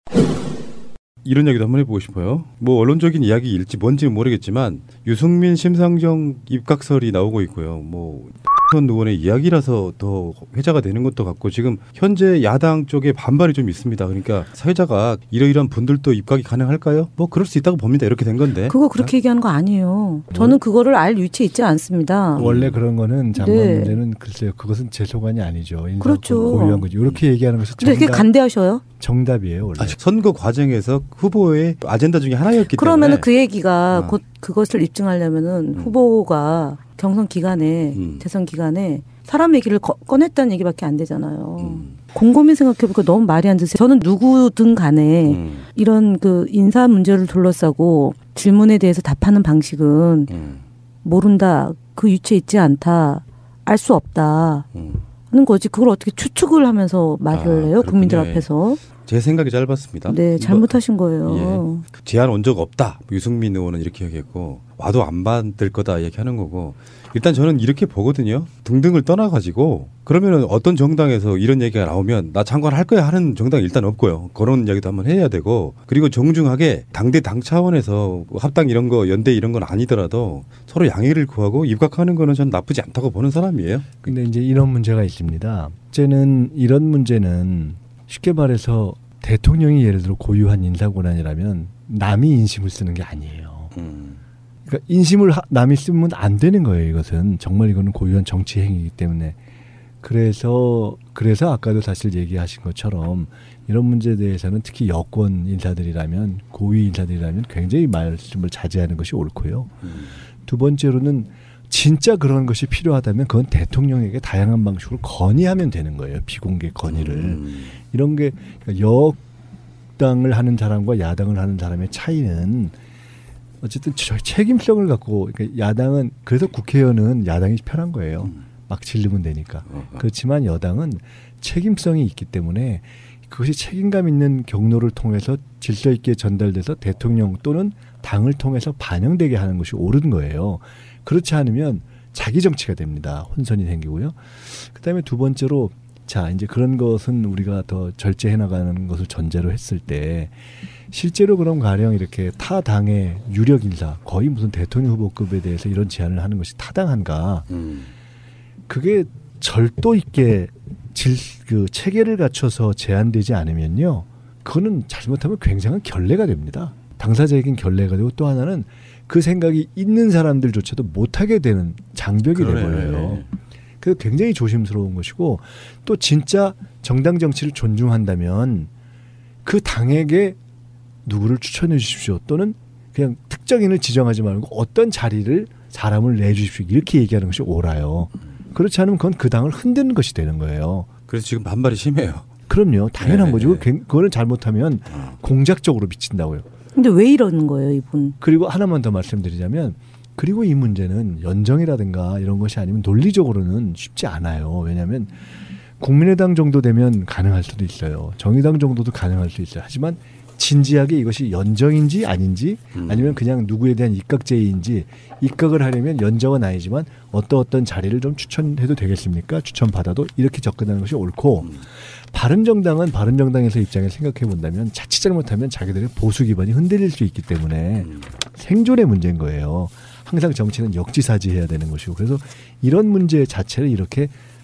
이런 얘기도 한번 해보고 싶어요. 뭐 언론적인 이야기일지 뭔지는 모르겠지만 유승민 심상정 입각설이 나오고 있고요. 뭐 현 의원의 이야기라서 더 회자가 되는 것도 같고 지금 현재 야당 쪽에 반발이 좀 있습니다. 그러니까 사회자가 이러이러한 분들도 입각이 가능할까요? 뭐 그럴 수 있다고 봅니다. 이렇게 된 건데. 그거 그렇게 얘기하는 거 아니에요. 저는 그거를 알 위치에 있지 않습니다. 원래 그런 거는 장관 네. 문제는 글쎄요. 그것은 제 소관이 아니죠. 그렇죠. 고유한 거죠. 이렇게 얘기하는 것이 근데 이렇게 간대하셔요? 정답이에요. 원래. 선거 과정에서 후보의 아젠다 중에 하나였기 그러면은 때문에. 그 얘기가 곧 그것을 입증하려면은 후보가 경선 기간에 대선 기간에 사람 얘기를 꺼냈다는 얘기밖에 안 되잖아요. 곰곰이 생각해보니까 너무 말이 안 되세요. 저는 누구든 간에 이런 그 인사 문제를 둘러싸고 질문에 대해서 답하는 방식은 모른다, 그 위치에 있지 않다, 알 수 없다 하는 거지. 그걸 어떻게 추측을 하면서 말을 해요? 국민들 앞에서. 제 생각이 짧았습니다. 네, 잘못하신 거예요. 예. 제안 온 적 없다. 유승민 의원은 이렇게 얘기했고 와도 안 받을 거다 얘기하는 거고 일단 저는 이렇게 보거든요. 등등을 떠나가지고 그러면은 어떤 정당에서 이런 얘기가 나오면 나 장관할 거야 하는 정당이 일단 없고요. 그런 이야기도 한번 해야 되고 그리고 정중하게 당대 당 차원에서 합당 이런 거 연대 이런 건 아니더라도 서로 양해를 구하고 입각하는 거는 전 나쁘지 않다고 보는 사람이에요. 근데 이제 이런 문제가 있습니다. 이제는 이런 문제는 쉽게 말해서 대통령이 예를 들어 고유한 인사권한이라면 남이 인심을 쓰는 게 아니에요. 그러니까 인심을 남이 쓰면 안 되는 거예요. 이것은 정말 이거는 고유한 정치 행위이기 때문에 그래서 아까도 사실 얘기하신 것처럼 이런 문제에 대해서는 특히 여권 인사들이라면 고위 인사들이라면 굉장히 말씀을 자제하는 것이 옳고요. 두 번째로는 진짜 그런 것이 필요하다면 그건 대통령에게 다양한 방식으로 건의하면 되는 거예요. 비공개 건의를. 이런 게 여당을 하는 사람과 야당을 하는 사람의 차이는 어쨌든 책임성을 갖고 그러니까 야당은 그래서 국회의원은 야당이 편한 거예요. 막 질르면 되니까. 그렇지만 여당은 책임성이 있기 때문에 그것이 책임감 있는 경로를 통해서 질서 있게 전달돼서 대통령 또는 당을 통해서 반영되게 하는 것이 옳은 거예요. 그렇지 않으면 자기 정치가 됩니다. 혼선이 생기고요. 그다음에 두 번째로 자 이제 그런 것은 우리가 더 절제해 나가는 것을 전제로 했을 때 실제로 그럼 가령 이렇게 타 당의 유력 인사 거의 무슨 대통령 후보급에 대해서 이런 제안을 하는 것이 타당한가? 그게 절도 있게 그 체계를 갖춰서 제한되지 않으면요, 그거는 잘못하면 굉장한 결례가 됩니다. 당사자에겐 결례가 되고 또 하나는 그 생각이 있는 사람들조차도 못하게 되는 장벽이 돼버려요. 그래서 굉장히 조심스러운 것이고 또 진짜 정당 정치를 존중한다면 그 당에게 누구를 추천해 주십시오 또는 그냥 특정인을 지정하지 말고 어떤 사람을 내주십시오 이렇게 얘기하는 것이 옳아요. 그렇지 않으면 그건 그 당을 흔드는 것이 되는 거예요. 그래서 지금 반발이 심해요. 그럼요. 당연한 거죠. 그거는 잘못하면 공작적으로 미친다고요. 근데 왜 이러는 거예요, 이분? 그리고 하나만 더 말씀드리자면 그리고 이 문제는 연정이라든가 이런 것이 아니면 논리적으로는 쉽지 않아요. 왜냐하면 국민의당 정도 되면 가능할 수도 있어요. 정의당 정도도 가능할 수 있어요. 하지만 진지하게 이것이 연정인지 아닌지 아니면 그냥 누구에 대한 입각제의인지 입각을 하려면 연정은 아니지만 어떤 자리를 좀 추천해도 되겠습니까? 추천받아도 이렇게 접근하는 것이 옳고 바른정당은 바른정당에서 입장에서 생각해 본다면 자칫 잘못하면 자기들의 보수 기반이 흔들릴 수 있기 때문에 생존의 문제인 거예요. 항상 정치는 역지사지해야 되는 것이고 그래서 이런 문제 자체를 이렇게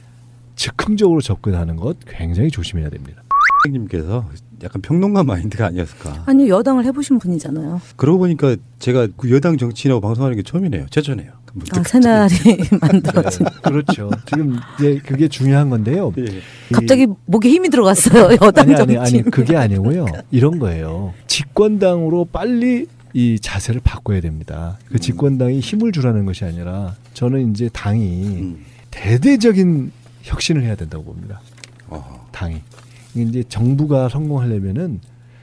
즉흥적으로 접근하는 것 굉장히 조심해야 됩니다. 님께서 약간 평론가 마인드가 아니었을까. 아니 여당을 해보신 분이잖아요. 그러고 보니까 제가 그 여당 정치인하고 방송하는 게 처음이네요. 최초네요. 새날이 만들어진. 네, 그렇죠. 지금 이제 그게 중요한 건데요. 갑자기 목에 힘이 들어갔어요. 여당 정치인. 아니 그게 아니고요. 이런 거예요. 집권당으로 빨리 이 자세를 바꿔야 됩니다. 그 집권당이 힘을 주라는 것이 아니라 저는 이제 당이 대대적인 혁신을 해야 된다고 봅니다. 당이. 이제 정부가 성공하려면은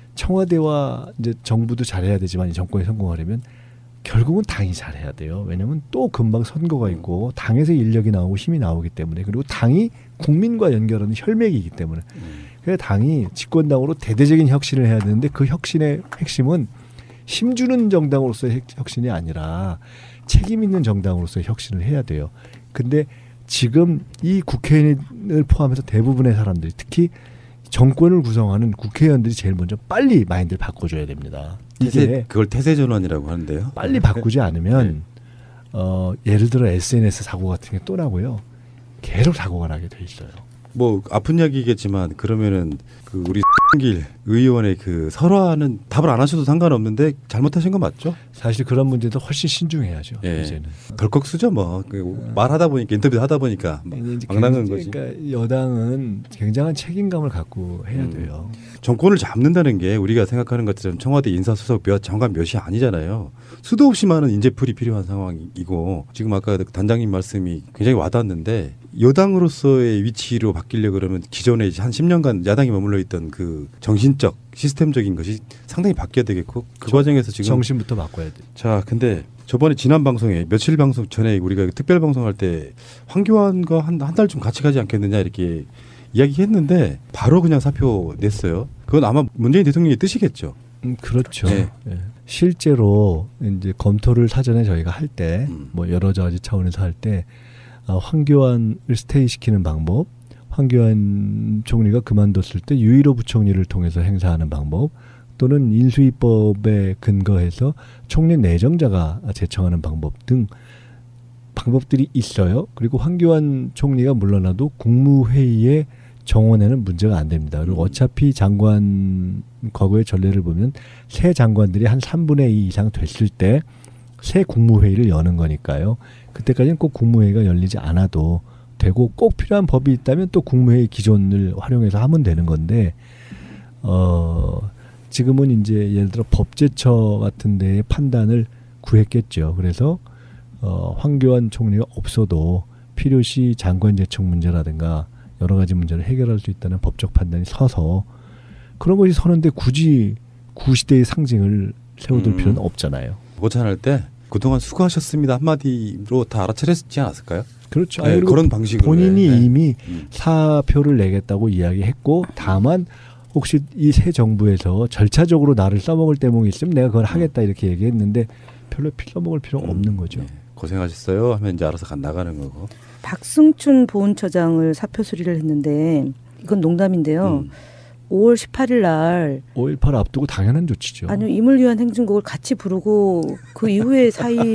청와대와 이제 정부도 잘해야 되지만 이 정권이 성공하려면 결국은 당이 잘해야 돼요. 왜냐하면 또 금방 선거가 있고 당에서 인력이 나오고 힘이 나오기 때문에 그리고 당이 국민과 연결하는 혈맥이기 때문에 그래서 당이 집권당으로 대대적인 혁신을 해야 되는데 그 혁신의 핵심은 힘주는 정당으로서의 혁신이 아니라 책임 있는 정당으로서의 혁신을 해야 돼요. 근데 지금 이 국회의원을 포함해서 대부분의 사람들이 특히 정권을 구성하는 국회의원들이 제일 먼저 빨리 마인드를 바꿔줘야 됩니다. 이게 그걸 태세전환이라고 하는데요. 빨리 바꾸지 않으면 예를 들어 SNS 사고 같은 게 또 나고요. 계속 사고가 나게 돼 있어요. 뭐 아픈 이야기겠지만 그러면은 그 우리 길 의원의 그 설화는 답을 안 하셔도 상관없는데 잘못하신 거 맞죠? 사실 그런 문제도 훨씬 신중해야죠. 예. 이제는 덜컥 쓰죠 뭐. 말하다 보니까 인터뷰 하다 보니까 막나는 거지. 그러니까 여당은 굉장한 책임감을 갖고 해야 돼요. 정권을 잡는다는 게 우리가 생각하는 것처럼 청와대 인사수석 장관 몇이 아니잖아요. 수도 없이 많은 인재풀이 필요한 상황이고 지금 아까 단장님 말씀이 굉장히 와닿았는데 여당으로서의 위치로 바뀌려고 그러면 기존에 한 10년간 야당이 머물러 있던 그 정신적 시스템적인 것이 상당히 바뀌어야 되겠고 그 과정에서 지금 정신부터 바꿔야 돼. 자, 근데 저번에 지난 방송에 며칠 방송 전에 우리가 특별 방송할 때 황교안과 한 달쯤 같이 가지 않겠느냐 이렇게 이야기했는데 바로 그냥 사표 냈어요. 그건 아마 문재인 대통령의 뜻이겠죠. 그렇죠. 네. 네. 실제로 이제 검토를 사전에 저희가 할 때 뭐 여러 가지 차원에서 할 때 황교안을 스테이시키는 방법, 황교안 총리가 그만뒀을 때 유일호 부총리를 통해서 행사하는 방법, 또는 인수위법에 근거해서 총리 내정자가 제청하는 방법 등 방법들이 있어요. 그리고 황교안 총리가 물러나도 국무회의의 정원에는 문제가 안 됩니다. 그리고 어차피 장관 과거의 전례를 보면 새 장관들이 한 3분의 2 이상 됐을 때 새 국무회의를 여는 거니까요. 그때까지는 꼭 국무회의가 열리지 않아도 되고 꼭 필요한 법이 있다면 또 국무회의 기존을 활용해서 하면 되는 건데 지금은 이제 예를 들어 법제처 같은 데의 판단을 구했겠죠. 그래서 황교안 총리가 없어도 필요시 장관 제청 문제라든가 여러 가지 문제를 해결할 수 있다는 법적 판단이 서서 그런 것이 서는데 굳이 구시대의 상징을 세워둘 필요는 없잖아요. 모찬할 때 그동안 수고하셨습니다 한마디로 다 알아차렸지 않았을까요? 그렇죠. 네, 그런 방식으로 본인이 이미 사표를 내겠다고 이야기했고 다만 혹시 이 새 정부에서 절차적으로 나를 써먹을 대목이 있으면 내가 그걸 하겠다 이렇게 얘기했는데 별로 써먹을 필요가 없는 거죠. 네. 고생하셨어요 하면 이제 알아서 나가는 거고. 박승춘 보훈처장을 사표 수리를 했는데 이건 농담인데요. 5월 18일 날 5.18 앞두고 당연한 조치죠. 아니요. 임을 위한 행진곡을 같이 부르고 그 이후에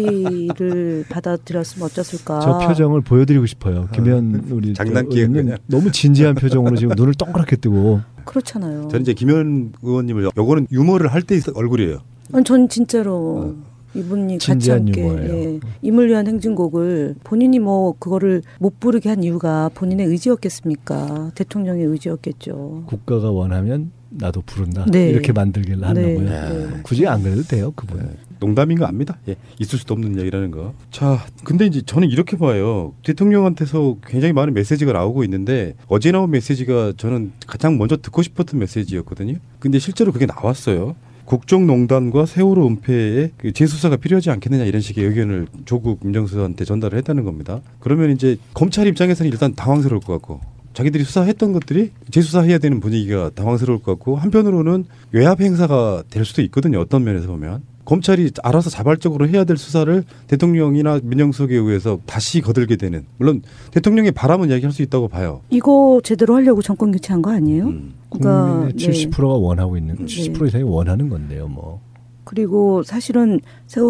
사의를 받아들였으면 어쩌을까. 저 표정을 보여드리고 싶어요. 김현 우리 장난기는 너무 진지한 표정으로 지금 눈을 동그랗게 뜨고. 그렇잖아요. 저는 이제 김현 의원님을 요거는 유머를 할 때 얼굴이에요. 아니, 전 진짜로 이분이 같이 함께 예, 임을 위한 행진곡을 본인이 뭐 그거를 못 부르게 한 이유가 본인의 의지였겠습니까? 대통령의 의지였겠죠. 국가가 원하면 나도 부른다. 네. 이렇게 만들길래 하는 거예요. 네. 굳이 안 그래도 돼요, 그분. 네. 농담인 거 압니다. 예, 있을 수도 없는 얘기라는 거. 자, 근데 이제 저는 이렇게 봐요. 대통령한테서 굉장히 많은 메시지가 나오고 있는데 어제 나온 메시지가 저는 가장 먼저 듣고 싶었던 메시지였거든요. 근데 실제로 그게 나왔어요. 국정농단과 세월호 은폐에 재수사가 필요하지 않겠느냐 이런 식의 의견을 조국 민정수석한테 전달을 했다는 겁니다. 그러면 이제 검찰 입장에서는 일단 당황스러울 것 같고 자기들이 수사했던 것들이 재수사해야 되는 분위기가 당황스러울 것 같고 한편으로는 외압 행사가 될 수도 있거든요. 어떤 면에서 보면. 검찰이 알아서 자발적으로 해야 될 수사를 대통령이나 민정수석에 의해서 다시 거들게 되는. 물론 대통령의 바람은 이야기할 수 있다고 봐요. 이거 제대로 하려고 정권 교체한 거 아니에요? 국민의 70%가 원하고 있는 70% 이상이 원하는 건데요. 뭐. 그리고 사실은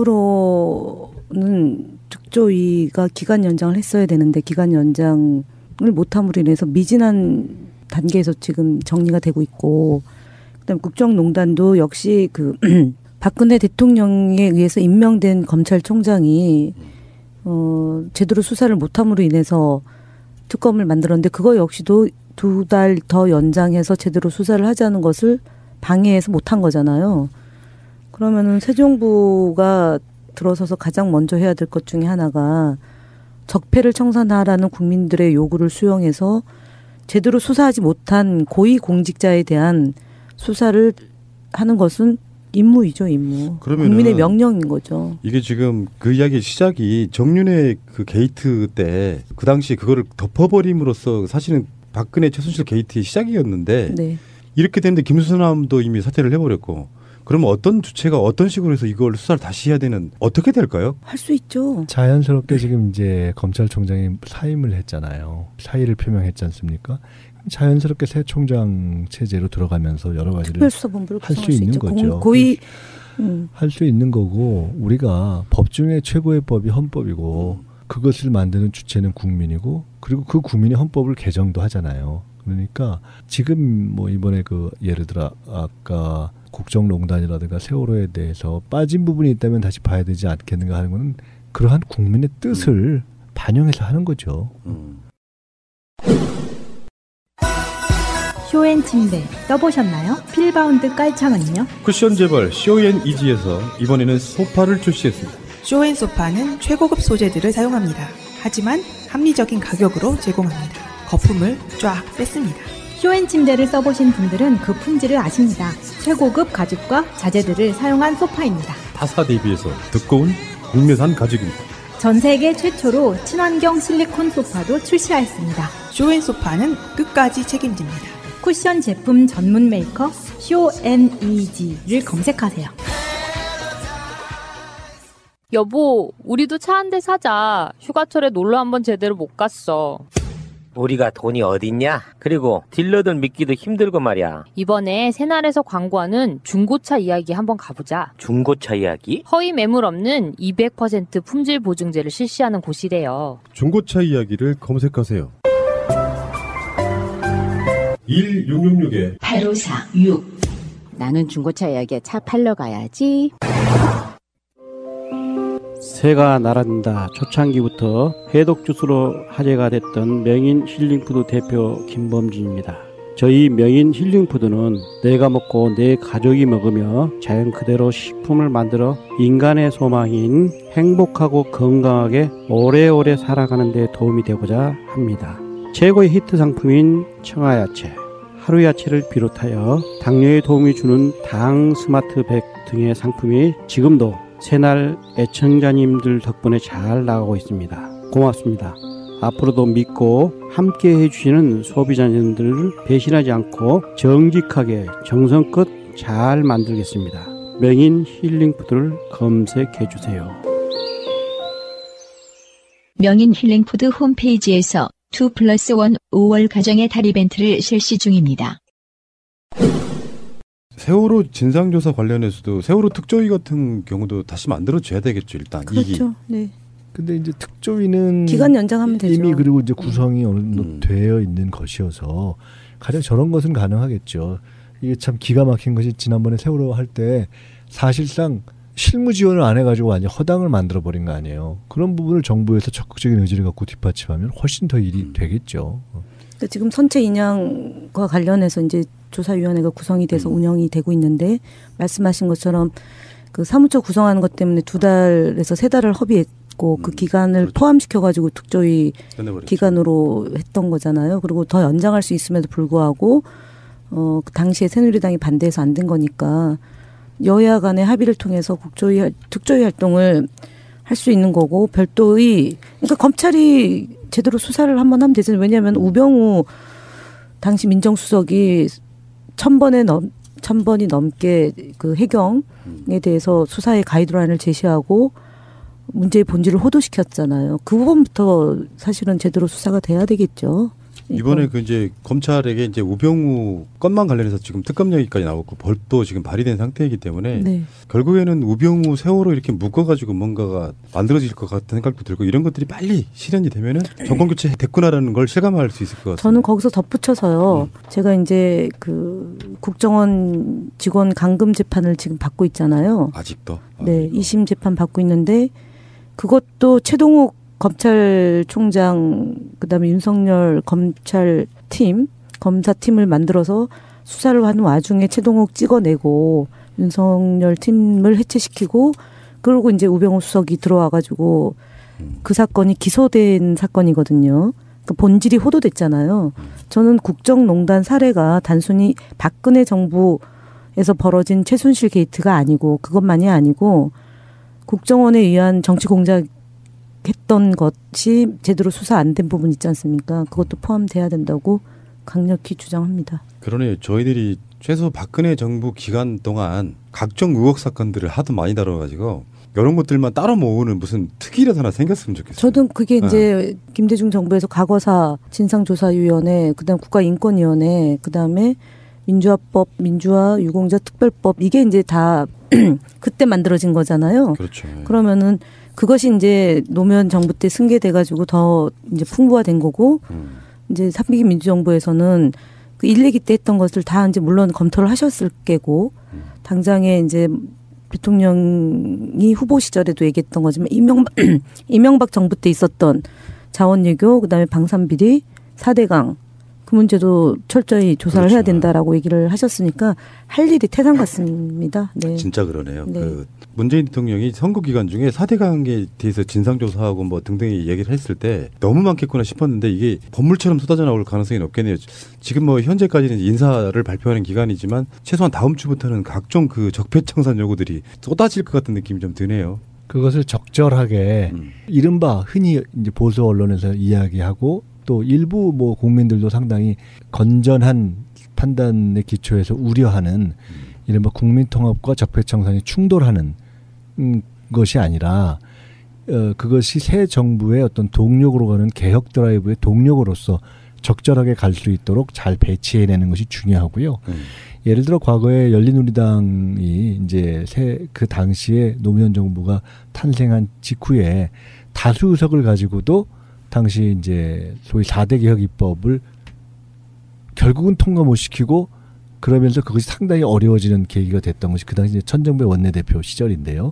세월호는 특조위가 기간 연장을 했어야 되는데 기간 연장을 못함으로 인해서 미진한 단계에서 지금 정리가 되고 있고 그다음에 국정농단도 역시 그 박근혜 대통령에 의해서 임명된 검찰총장이 제대로 수사를 못함으로 인해서 특검을 만들었는데 그거 역시도 2달 더 연장해서 제대로 수사를 하자는 것을 방해해서 못한 거잖아요. 그러면은 새 정부가 들어서서 가장 먼저 해야 될 것 중에 하나가 적폐를 청산하라는 국민들의 요구를 수용해서 제대로 수사하지 못한 고위공직자에 대한 수사를 하는 것은 임무이죠, 임무. 국민의 명령인 거죠. 이게 지금 그 이야기의 시작이 정윤회 그 게이트 때 그 당시 그거를 덮어버림으로써 사실은 박근혜 최순실 게이트의 시작이었는데 네. 이렇게 되는데 김수남도 이미 사퇴를 해버렸고 그러면 어떤 주체가 어떤 식으로 해서 이걸 수사를 다시 해야 되는 어떻게 될까요? 할 수 있죠. 자연스럽게 지금 이제 검찰총장이 사임을 했잖아요. 사의를 표명했지 않습니까? 자연스럽게 새 총장 체제로 들어가면서 여러 가지를 할 수 있는 거죠. 할 수 있는 거고 우리가 법 중에 최고의 법이 헌법이고 그것을 만드는 주체는 국민이고 그리고 그 국민이 헌법을 개정도 하잖아요. 그러니까 지금 뭐 이번에 그 예를 들어 아까 국정농단이라든가 세월호에 대해서 빠진 부분이 있다면 다시 봐야 되지 않겠는가 하는 거는 그러한 국민의 뜻을 반영해서 하는 거죠. 쇼앤 침대 써보셨나요? 필바운드 깔창은요? 쿠션 재벌 쇼앤이지에서 이번에는 소파를 출시했습니다. 쇼앤소파는 최고급 소재들을 사용합니다. 하지만 합리적인 가격으로 제공합니다. 거품을 쫙 뺐습니다. 쇼앤 침대를 써보신 분들은 그 품질을 아십니다. 최고급 가죽과 자재들을 사용한 소파입니다. 타사 대비해서 두꺼운 국내산 가죽입니다. 전 세계 최초로 친환경 실리콘 소파도 출시하였습니다. 쇼앤소파는 끝까지 책임집니다. 쿠션 제품 전문 메이커 쇼앤이지를 검색하세요. 여보, 우리도 차 한 대 사자. 휴가철에 놀러 한번 제대로 못 갔어. 우리가 돈이 어딨냐? 그리고 딜러들 믿기도 힘들고 말이야. 이번에 새날에서 광고하는 중고차 이야기 한번 가보자. 중고차 이야기? 허위 매물 없는 200% 품질 보증제를 실시하는 곳이래요. 중고차 이야기를 검색하세요. 1666-8546 나는 중고차 이야기에 차 팔러 가야지. 새가 날아든다 초창기부터 해독 주스로 화제가 됐던 명인 힐링푸드 대표 김범진입니다. 저희 명인 힐링푸드는 내가 먹고 내 가족이 먹으며 자연 그대로 식품을 만들어 인간의 소망인 행복하고 건강하게 오래오래 살아가는 데 도움이 되고자 합니다. 최고의 히트 상품인 청아야채, 하루야채를 비롯하여 당뇨에 도움이 주는 당 스마트백 등의 상품이 지금도 새날 애청자님들 덕분에 잘 나가고 있습니다. 고맙습니다. 앞으로도 믿고 함께 해주시는 소비자님들을 배신하지 않고 정직하게 정성껏 잘 만들겠습니다. 명인 힐링푸드를 검색해주세요. 명인 힐링푸드 홈페이지에서 2+1 5월 가정의 달 이벤트를 실시 중입니다. 세월호 진상조사 관련해서도 세월호 특조위 같은 경우도 다시 만들어줘야 되겠죠, 일단. 그렇죠. 네. 근데 이제 특조위는 기간 연장하면 되죠. 이미 그리고 이제 구성이 어느 정도 되어 있는 것이어서 가령 저런 것은 가능하겠죠. 이게 참 기가 막힌 것이 지난번에 세월호 할 때 사실상 실무 지원을 안 해가지고 완전 허당을 만들어 버린 거 아니에요. 그런 부분을 정부에서 적극적인 의지를 갖고 뒷받침하면 훨씬 더 일이 되겠죠. 지금 선체 인양과 관련해서 이제 조사위원회가 구성이 돼서 운영이 되고 있는데 말씀하신 것처럼 그 사무처 구성하는 것 때문에 2달에서 3달을 허비했고 그 기간을 그렇죠. 포함시켜가지고 특조위 기간으로 했던 거잖아요. 그리고 더 연장할 수 있음에도 불구하고 그 당시에 새누리당이 반대해서 안 된 거니까 여야 간의 합의를 통해서 특조위 활동을 할 수 있는 거고 별도의 그러니까 검찰이 제대로 수사를 한번 하면 되잖아요. 왜냐하면 우병우 당시 민정수석이 1000번이 넘게 그 해경에 대해서 수사의 가이드라인을 제시하고 문제의 본질을 호도시켰잖아요. 그 부분부터 사실은 제대로 수사가 돼야 되겠죠. 이번에 그 이제 검찰에게 이제 우병우 건만 관련해서 지금 특검 얘기까지 나왔고 벌도 지금 발의된 상태이기 때문에 네. 결국에는 우병우 세월호 이렇게 묶어가지고 뭔가가 만들어질 것 같은 생각도 들고 이런 것들이 빨리 실현이 되면은 정권 교체 됐구나라는 걸 실감할 수 있을 것 같습니다. 저는 거기서 덧붙여서요. 제가 이제 그 국정원 직원 감금 재판을 지금 받고 있잖아요. 아직도? 네, 2심 재판 받고 있는데 그것도 최동욱 검찰총장 그다음에 윤석열 검사팀을 만들어서 수사를 하는 와중에 최동욱 찍어내고 윤석열 팀을 해체시키고 그리고 이제 우병우 수석이 들어와가지고 그 사건이 기소된 사건이거든요. 그 본질이 호도됐잖아요. 저는 국정농단 사례가 단순히 박근혜 정부에서 벌어진 최순실 게이트가 아니고 그것만이 아니고 국정원에 의한 정치 공작 했던 것이 제대로 수사 안 된 부분 있지 않습니까? 그것도 포함돼야 된다고 강력히 주장합니다. 그러네요. 저희들이 최소 박근혜 정부 기간 동안 각종 의혹 사건들을 하도 많이 다뤄가지고 이런 것들만 따로 모으는 무슨 특위라도 하나 생겼으면 좋겠어요. 저도 그게 이제 김대중 정부에서 과거사 진상조사위원회, 그다음 국가인권위원회, 그다음에 민주화법, 민주화 유공자 특별법 이게 이제 다 그때 만들어진 거잖아요. 그렇죠. 그러면은 그것이 이제 노무현 정부 때 승계돼가지고 더 이제 풍부화된 거고 이제 3기기 민주정부에서는 그 1, 2기 때 했던 것을 다 이제 물론 검토를 하셨을 게고 당장에 이제 대통령이 후보 시절에도 얘기했던 거지만 이명박 정부 때 있었던 자원외교 그다음에 방산비리 4대강 그 문제도 철저히 조사를 해야 된다라고 얘기를 하셨으니까 할 일이 태산 같습니다. 네. 진짜 그러네요. 네. 그 문재인 대통령이 선거 기간 중에 4대강에 대해서 진상조사하고 뭐 등등의 얘기를 했을 때 너무 많겠구나 싶었는데 이게 법물처럼 쏟아져 나올 가능성이 높겠네요. 지금 뭐 현재까지는 인사를 발표하는 기간이지만 최소한 다음 주부터는 각종 그 적폐청산 요구들이 쏟아질 것 같은 느낌이 좀 드네요. 그것을 적절하게 이른바 흔히 이제 보수 언론에서 이야기하고 또 일부 뭐 국민들도 상당히 건전한 판단의 기초에서 우려하는 이른바 국민통합과 적폐청산이 충돌하는 것이 아니라 그것이 새 정부의 어떤 동력으로 가는 개혁 드라이브의 동력으로서 적절하게 갈 수 있도록 잘 배치해내는 것이 중요하고요. 예를 들어 과거에 열린우리당이 이제 그 당시에 노무현 정부가 탄생한 직후에 다수 의석을 가지고도 당시 이제 소위 4대 개혁 입법을 결국은 통과 못 시키고 그러면서 그것이 상당히 어려워지는 계기가 됐던 것이 그 당시 이제 천정배 원내대표 시절인데요.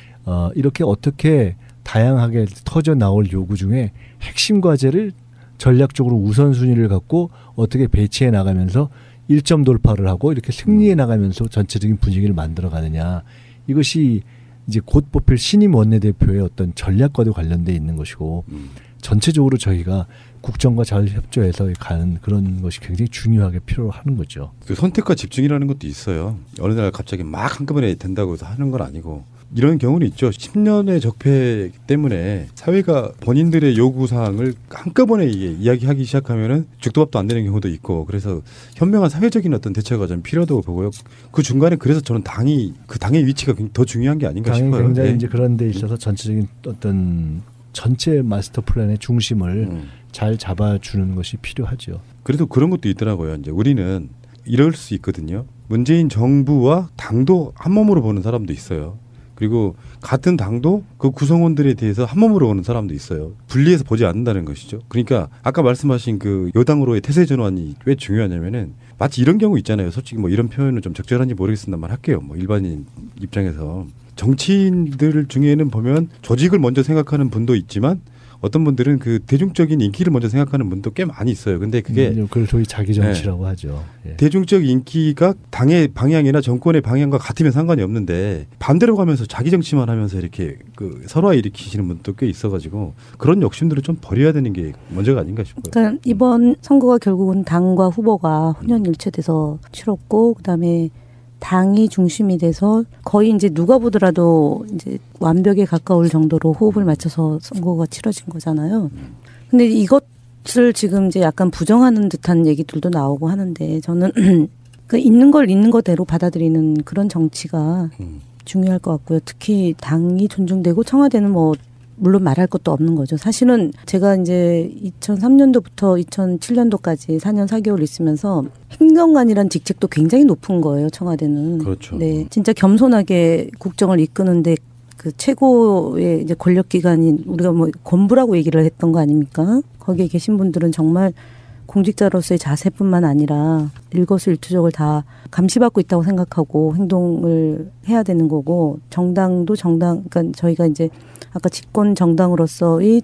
이렇게 어떻게 다양하게 터져 나올 요구 중에 핵심 과제를 전략적으로 우선순위를 갖고 어떻게 배치해 나가면서 1점 돌파를 하고 이렇게 승리해 나가면서 전체적인 분위기를 만들어 가느냐. 이것이 이제 곧 뽑힐 신임 원내대표의 어떤 전략과도 관련돼 있는 것이고 전체적으로 저희가 국정과 잘 협조해서 가는 그런 것이 굉장히 중요하게 필요로 하는 거죠. 그 선택과 집중이라는 것도 있어요. 어느 날 갑자기 막 한꺼번에 된다고 해서 하는 건 아니고 이런 경우는 있죠. 10년의 적폐 때문에 사회가 본인들의 요구사항을 한꺼번에 이야기하기 시작하면은 죽도밥도 안 되는 경우도 있고 그래서 현명한 사회적인 어떤 대처가 좀 필요하다고 보고요. 그 중간에 그래서 저는 그 당의 위치가 더 중요한 게 아닌가 당이 싶어요. 굉장히 네. 이제 그런 데 있어서 전체적인 어떤 전체 마스터 플랜의 중심을 잘 잡아주는 것이 필요하죠. 그래도 그런 것도 있더라고요. 이제 우리는 이럴 수 있거든요. 문재인 정부와 당도 한 몸으로 보는 사람도 있어요. 그리고 같은 당도 그 구성원들에 대해서 한 몸으로 보는 사람도 있어요. 분리해서 보지 않는다는 것이죠. 그러니까 아까 말씀하신 그 여당으로의 태세 전환이 왜 중요하냐면은 마치 이런 경우 있잖아요. 솔직히 뭐 이런 표현은 좀 적절한지 모르겠습니다만 할게요. 뭐 일반인 입장에서 정치인들 중에는 보면 조직을 먼저 생각하는 분도 있지만 어떤 분들은 그 대중적인 인기를 먼저 생각하는 분도 꽤 많이 있어요. 근데 그게 그걸 소위 자기 정치라고 하죠. 예. 대중적 인기가 당의 방향이나 정권의 방향과 같으면 상관이 없는데 반대로 가면서 자기 정치만 하면서 이렇게 그 설화 일으키시는 분도 꽤 있어가지고 그런 욕심들을 좀 버려야 되는 게 먼저가 아닌가 싶어요. 그러니까 이번 선거가 결국은 당과 후보가 혼연일체돼서 치렀고 그다음에 당이 중심이 돼서 거의 이제 누가 보더라도 이제 완벽에 가까울 정도로 호흡을 맞춰서 선거가 치러진 거잖아요. 근데 이것을 지금 이제 약간 부정하는 듯한 얘기들도 나오고 하는데 저는 그 있는 걸 있는 거대로 받아들이는 그런 정치가 중요할 것 같고요. 특히 당이 존중되고 청와대는 뭐 물론 말할 것도 없는 거죠. 사실은 제가 이제 2003년도부터 2007년도까지 4년 4개월 있으면서 행정관이란 직책도 굉장히 높은 거예요. 청와대는. 그렇죠. 네, 진짜 겸손하게 국정을 이끄는데 그 최고의 이제 권력기관인 우리가 뭐 권부라고 얘기를 했던 거 아닙니까? 거기에 계신 분들은 정말 공직자로서의 자세뿐만 아니라 일거수일투족을 다 감시받고 있다고 생각하고 행동을 해야 되는 거고 정당도 그러니까 저희가 이제 아까 집권 정당으로서의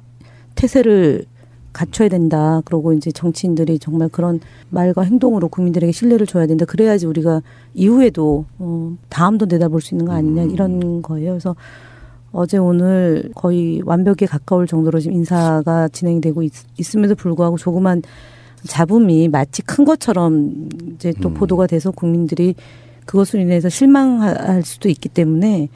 태세를 갖춰야 된다. 그러고 이제 정치인들이 정말 그런 말과 행동으로 국민들에게 신뢰를 줘야 된다. 그래야지 우리가 이후에도 다음도 내다볼 수 있는 거 아니냐 이런 거예요. 그래서 어제 오늘 거의 완벽에 가까울 정도로 지금 인사가 진행이 되고 있음에도 불구하고 조그만 잡음이 마치 큰 것처럼 이제 또 보도가 돼서 국민들이 그것으로 인해서 실망할 수도 있기 때문에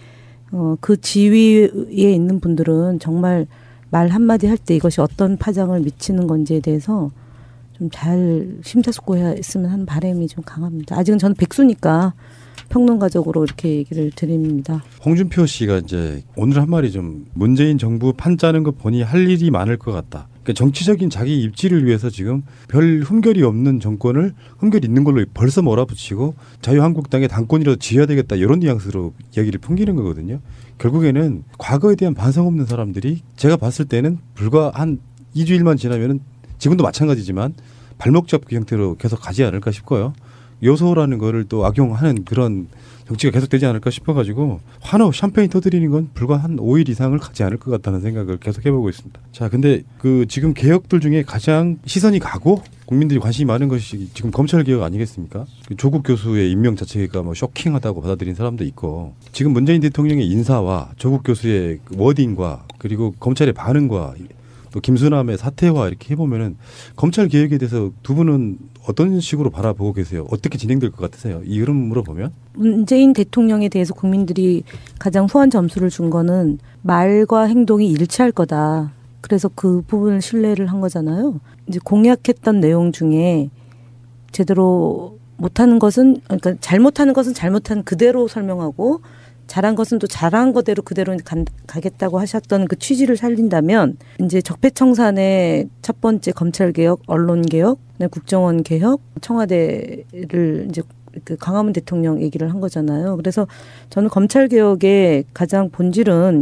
그 지위에 있는 분들은 정말 말 한마디 할 때 이것이 어떤 파장을 미치는 건지에 대해서 좀 잘 심사숙고했으면 하는 바람이 좀 강합니다. 아직은 저는 백수니까 평론가적으로 이렇게 얘기를 드립니다. 홍준표 씨가 이제 오늘 한 말이 좀 문재인 정부 판 짜는 거 보니 할 일이 많을 것 같다. 그러니까 정치적인 자기 입지를 위해서 지금 별 흠결이 없는 정권을 흠결 있는 걸로 벌써 몰아붙이고 자유한국당의 당권이라도 지어야 되겠다 이런 뉘앙스로 이야기를 풍기는 거거든요. 결국에는 과거에 대한 반성 없는 사람들이 제가 봤을 때는 불과 한 2주일만 지나면은 지금도 마찬가지지만 발목 잡기 형태로 계속 가지 않을까 싶고요. 요소라는 거를 또 악용하는 그런 정치가 계속되지 않을까 싶어가지고 환호 샴페인 터뜨리는 건 불과 한 5일 이상을 가지 않을 것 같다는 생각을 계속 해보고 있습니다. 자, 근데 그 지금 개혁들 중에 가장 시선이 가고 국민들이 관심이 많은 것이 지금 검찰 개혁 아니겠습니까? 그 조국 교수의 임명 자체가 뭐 쇼킹하다고 받아들인 사람도 있고 지금 문재인 대통령의 인사와 조국 교수의 그 워딩과 그리고 검찰의 반응과 또 김수남의 사퇴와 이렇게 해보면은 검찰 개혁에 대해서 두 분은 어떤 식으로 바라보고 계세요? 어떻게 진행될 것 같으세요? 이 흐름으로 보면? 문재인 대통령에 대해서 국민들이 가장 후한 점수를 준 거는 말과 행동이 일치할 거다. 그래서 그 부분을 신뢰를 한 거잖아요. 이제 공약했던 내용 중에 제대로 못하는 것은 그러니까 잘못하는 것은 잘못한 그대로 설명하고 잘한 것은 또 잘한 거대로 그대로 가겠다고 하셨던 그 취지를 살린다면 이제 적폐청산의 첫 번째 검찰개혁, 언론개혁, 국정원 개혁, 청와대를 이제 그 강화문 대통령 얘기를 한 거잖아요. 그래서 저는 검찰개혁의 가장 본질은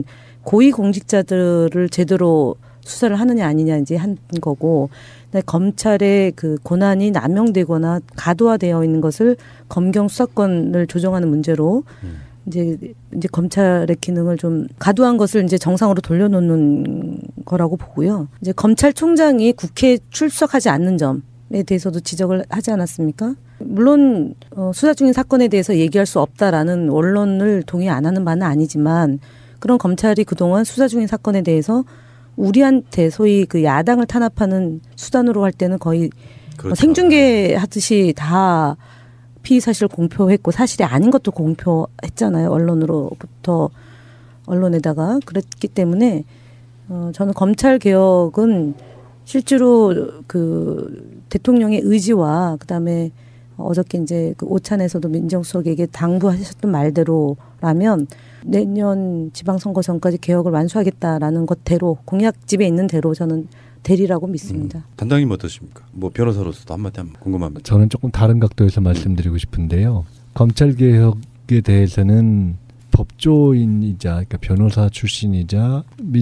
고위공직자들을 제대로 수사를 하느냐 아니냐 이제 한 거고 검찰의 그 권한이 남용되거나 가도화되어 있는 것을 검경 수사권을 조정하는 문제로 이제 검찰의 기능을 좀 가도한 것을 이제 정상으로 돌려놓는 거라고 보고요. 이제 검찰총장이 국회에 출석하지 않는 점에 대해서도 지적을 하지 않았습니까? 물론 수사 중인 사건에 대해서 얘기할 수 없다라는 원론을 동의 안 하는 바는 아니지만 그런 검찰이 그동안 수사 중인 사건에 대해서 우리한테 소위 그 야당을 탄압하는 수단으로 할 때는 거의 그렇죠. 생중계 하듯이 다 피의 사실을 공표했고 사실이 아닌 것도 공표했잖아요. 언론으로부터 언론에다가 그랬기 때문에 저는 검찰 개혁은 실제로 그 대통령의 의지와 그다음에 어저께 이제 그 오찬에서도 민정수석에게 당부하셨던 말대로라면 내년 지방선거 전까지 개혁을 완수하겠다라는 것대로 공약집에 있는 대로 저는 되리라고 믿습니다. 단장님 어떠십니까? 뭐 변호사로서도 한마디 하면 궁금합니다. 저는 조금 다른 각도에서 말씀드리고 싶은데요. 검찰개혁에 대해서는 법조인이자 그러니까 변호사 출신이자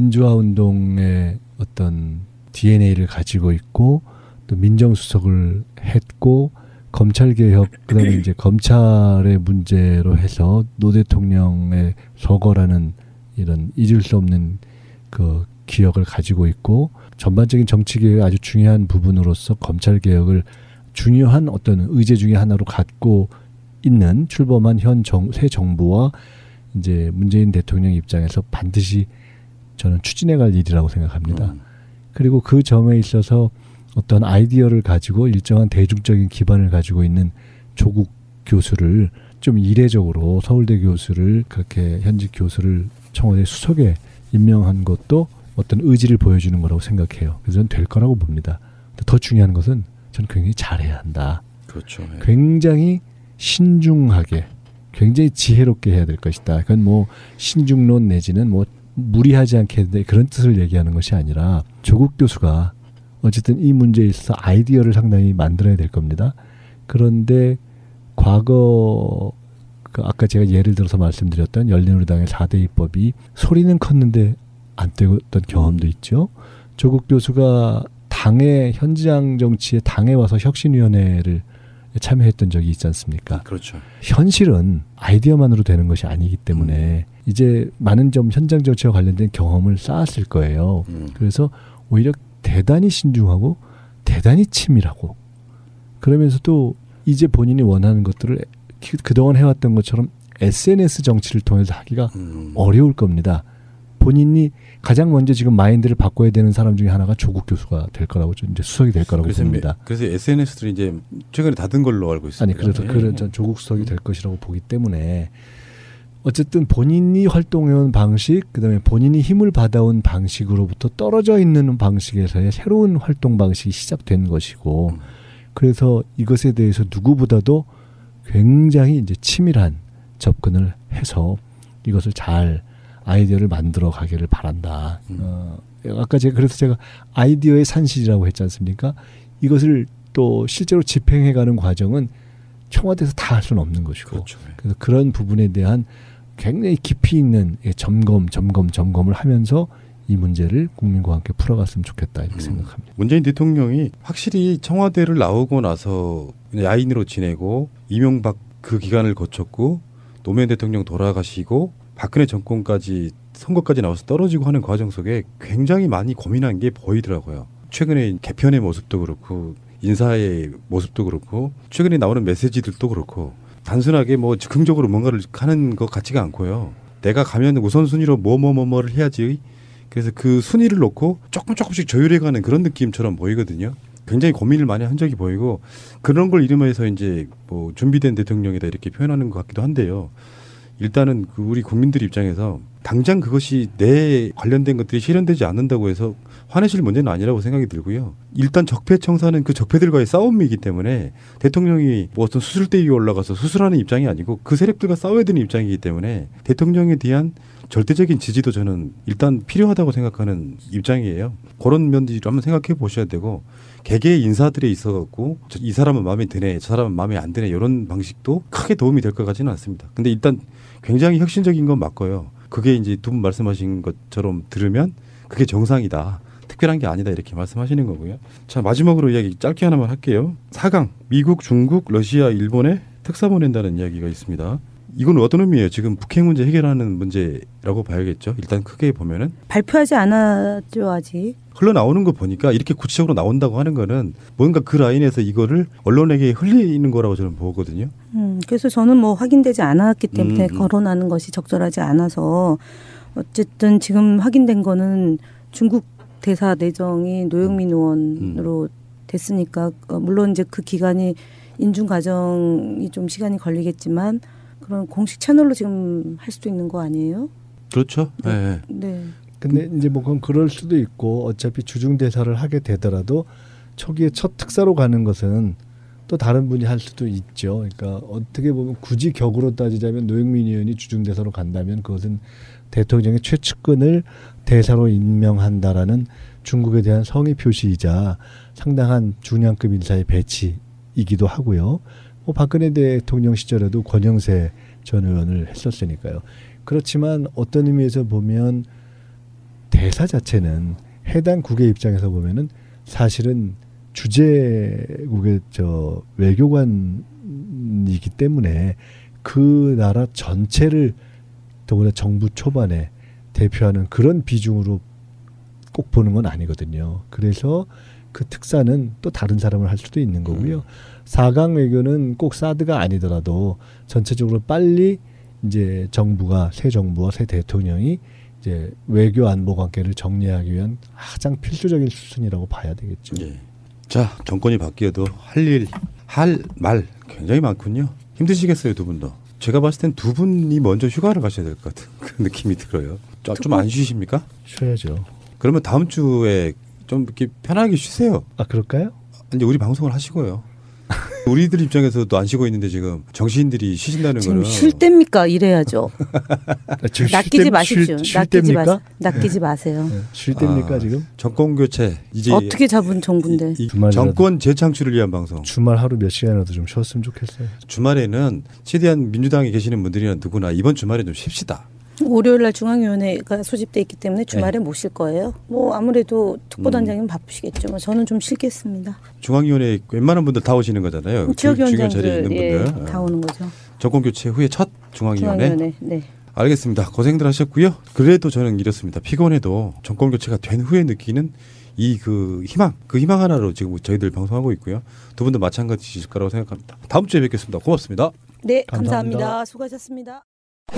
민주화운동의 어떤 DNA를 가지고 있고 또 민정수석을 했고 검찰개혁 그다음에 이제 검찰의 문제로 해서 노 대통령의 서거라는 이런 잊을 수 없는 그 기억을 가지고 있고 전반적인 정치개혁의 아주 중요한 부분으로서 검찰개혁을 중요한 어떤 의제 중에 하나로 갖고 있는 출범한 새 정부와 이제 문재인 대통령 입장에서 반드시 저는 추진해갈 일이라고 생각합니다. 그리고 그 점에 있어서 어떤 아이디어를 가지고 일정한 대중적인 기반을 가지고 있는 조국 교수를 좀 이례적으로 서울대 교수를 그렇게 현직 교수를 청와대 수석에 임명한 것도 어떤 의지를 보여주는 거라고 생각해요. 그래서 저는 될 거라고 봅니다. 더 중요한 것은 저는 굉장히 잘해야 한다. 그렇죠. 굉장히 신중하게, 굉장히 지혜롭게 해야 될 것이다. 그건 뭐 신중론 내지는 뭐 무리하지 않게 그런 뜻을 얘기하는 것이 아니라 조국 교수가 어쨌든 이 문제에 있어서 아이디어를 상당히 만들어야 될 겁니다. 그런데 과거 아까 제가 예를 들어서 말씀드렸던 열린우리당의 4대 입법이 소리는 컸는데 안 되었던 경험도 있죠. 조국 교수가 당의 현장 정치에 당에 와서 혁신위원회를 참여했던 적이 있지 않습니까? 그렇죠. 현실은 아이디어만으로 되는 것이 아니기 때문에 이제 많은 좀 현장 정치와 관련된 경험을 쌓았을 거예요. 그래서 오히려 대단히 신중하고 대단히 치밀하고 그러면서도 이제 본인이 원하는 것들을 그동안 해왔던 것처럼 SNS 정치를 통해서 하기가 어려울 겁니다. 본인이 가장 먼저 지금 마인드를 바꿔야 되는 사람 중에 하나가 조국 교수가 될 거라고 이제 수석이 될 거라고 봅니다. 그래서 SNS들이 이제 최근에 닫은 걸로 알고 있습니다. 아니 그래서 그런 전 조국 수석이 될 것이라고 보기 때문에 어쨌든 본인이 활동해온 방식, 그다음에 본인이 힘을 받아온 방식으로부터 떨어져 있는 방식에서의 새로운 활동 방식이 시작된 것이고, 그래서 이것에 대해서 누구보다도 굉장히 이제 치밀한 접근을 해서 이것을 잘 아이디어를 만들어 가기를 바란다. 아까 제가 아이디어의 산실이라고 했지 않습니까? 이것을 또 실제로 집행해가는 과정은 청와대에서 다 할 수는 없는 것이고 그렇죠. 그래서 그런 부분에 대한 굉장히 깊이 있는 점검을 하면서 이 문제를 국민과 함께 풀어갔으면 좋겠다 이렇게 생각합니다. 문재인 대통령이 확실히 청와대를 나오고 나서 야인으로 지내고 이명박 그 기간을 거쳤고 노무현 대통령 돌아가시고 박근혜 정권까지 선거까지 나와서 떨어지고 하는 과정 속에 굉장히 많이 고민한 게 보이더라고요. 최근에 개편의 모습도 그렇고 인사의 모습도 그렇고 최근에 나오는 메시지들도 그렇고 단순하게 뭐 즉흥적으로 뭔가를 하는 것 같지가 않고요. 내가 가면 우선순위로 뭐를 해야지. 그래서 그 순위를 놓고 조금씩 조율해가는 그런 느낌처럼 보이거든요. 굉장히 고민을 많이 한 적이 보이고 그런 걸 이름해서 이제 뭐 준비된 대통령이다 이렇게 표현하는 것 같기도 한데요. 일단은 우리 국민들 입장에서 당장 그것이 내 관련된 것들이 실현되지 않는다고 해서 화내실 문제는 아니라고 생각이 들고요. 일단 적폐청산은 그 적폐들과의 싸움이기 때문에 대통령이 뭐 어떤 수술대 위에 올라가서 수술하는 입장이 아니고 그 세력들과 싸워야 되는 입장이기 때문에 대통령에 대한 절대적인 지지도 저는 일단 필요하다고 생각하는 입장이에요. 그런 면들을 한번 생각해 보셔야 되고 개개의 인사들에 있어갖고 이 사람은 마음에 드네, 저 사람은 마음에 안 드네 이런 방식도 크게 도움이 될 것 같지는 않습니다. 근데 일단 굉장히 혁신적인 건 맞고요. 그게 이제 두 분 말씀하신 것처럼 들으면 그게 정상이다. 특별한 게 아니다 이렇게 말씀하시는 거고요. 자, 마지막으로 이야기 짧게 하나만 할게요. 4강 미국, 중국, 러시아, 일본에 특사 보낸다는 이야기가 있습니다. 이건 어떤 의미예요? 지금 북핵 문제 해결하는 문제라고 봐야겠죠. 일단 크게 보면은 발표하지 않았죠 아직. 흘러나오는 거 보니까 이렇게 구체적으로 나온다고 하는 거는 뭔가 그 라인에서 이거를 언론에게 흘리는 거라고 저는 보거든요. 그래서 저는 뭐 확인되지 않았기 때문에 거론하는 것이 적절하지 않아서 어쨌든 지금 확인된 거는 중국 대사 내정이 노영민 의원으로 됐으니까 물론 이제 그 기간이 인준 과정이 좀 시간이 걸리겠지만 그런 공식 채널로 지금 할 수도 있는 거 아니에요? 그렇죠. 네. 네. 근데 이제 뭐 그건 그럴 수도 있고 어차피 주중 대사를 하게 되더라도 초기에 첫 특사로 가는 것은 또 다른 분이 할 수도 있죠. 그러니까 어떻게 보면 굳이 격으로 따지자면 노영민 의원이 주중 대사로 간다면 그것은 대통령의 최측근을 대사로 임명한다라는 중국에 대한 성의 표시이자 상당한 중량급 인사의 배치이기도 하고요. 뭐 박근혜 대통령 시절에도 권영세 전 의원을 했었으니까요. 그렇지만 어떤 의미에서 보면 대사 자체는 해당 국의 입장에서 보면은 사실은 주재국의 외교관이기 때문에 그 나라 전체를 더구나 정부 초반에 대표하는 그런 비중으로 꼭 보는 건 아니거든요. 그래서 그 특사는 또 다른 사람을 할 수도 있는 거고요. 4강 외교는 꼭 사드가 아니더라도 전체적으로 빨리 이제 새 정부와 새 대통령이 이제 외교 안보 관계를 정리하기 위한 가장 필수적인 수순이라고 봐야 되겠죠. 네. 자, 정권이 바뀌어도 할 말 굉장히 많군요. 힘드시겠어요, 두 분도. 제가 봤을 땐 두 분이 먼저 휴가를 가셔야 될 것 같은 그런 느낌이 들어요. 좀 안 쉬십니까? 쉬어야죠. 그러면 다음 주에 좀 이렇게 편하게 쉬세요. 아, 그럴까요? 이제 우리 방송을 하시고요. 우리들 입장에서도 안 쉬고 있는데 지금 정치인들이 쉬신다는 지금 거는 쉴 때입니까? 이래야죠. 낚이지 마십시오. 낚이지 마세요. 네, 쉴 때입니까 지금? 정권 교체 이제 어떻게 잡은 정부인데? 정권 재창출을 위한 방송. 주말 하루 몇 시간이라도 좀 쉬었으면 좋겠어요. 주말에는 최대한 민주당에 계시는 분들이나 누구나 이번 주말에 좀 쉽시다. 월요일 날 중앙위원회가 소집돼 있기 때문에 주말에 못 쉴 거예요. 뭐 아무래도 특보단장님 바쁘시겠죠. 뭐 저는 좀 쉬겠습니다. 중앙위원회 웬만한 분들 다 오시는 거잖아요. 중요한 자리에 있는 분들. 다 오는 거죠. 정권 교체 후에 첫 중앙위원회. 네. 알겠습니다. 고생들 하셨고요. 그래도 저는 이렇습니다. 피곤해도 정권 교체가 된 후에 느끼는 이 그 희망 하나로 지금 저희들 방송하고 있고요. 두 분도 마찬가지실 거라고 생각합니다. 다음 주에 뵙겠습니다. 고맙습니다. 네, 감사합니다. 수고하셨습니다.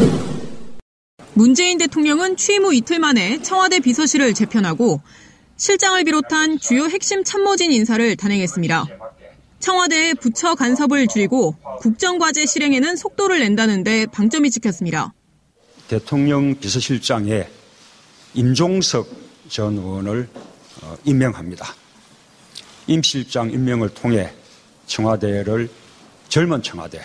문재인 대통령은 취임 후 이틀 만에 청와대 비서실을 재편하고 실장을 비롯한 주요 핵심 참모진 인사를 단행했습니다. 청와대의 부처 간섭을 줄이고 국정과제 실행에는 속도를 낸다는 데 방점이 찍혔습니다. 대통령 비서실장에 임종석 전 의원을 임명합니다. 임 실장 임명을 통해 청와대를 젊은 청와대,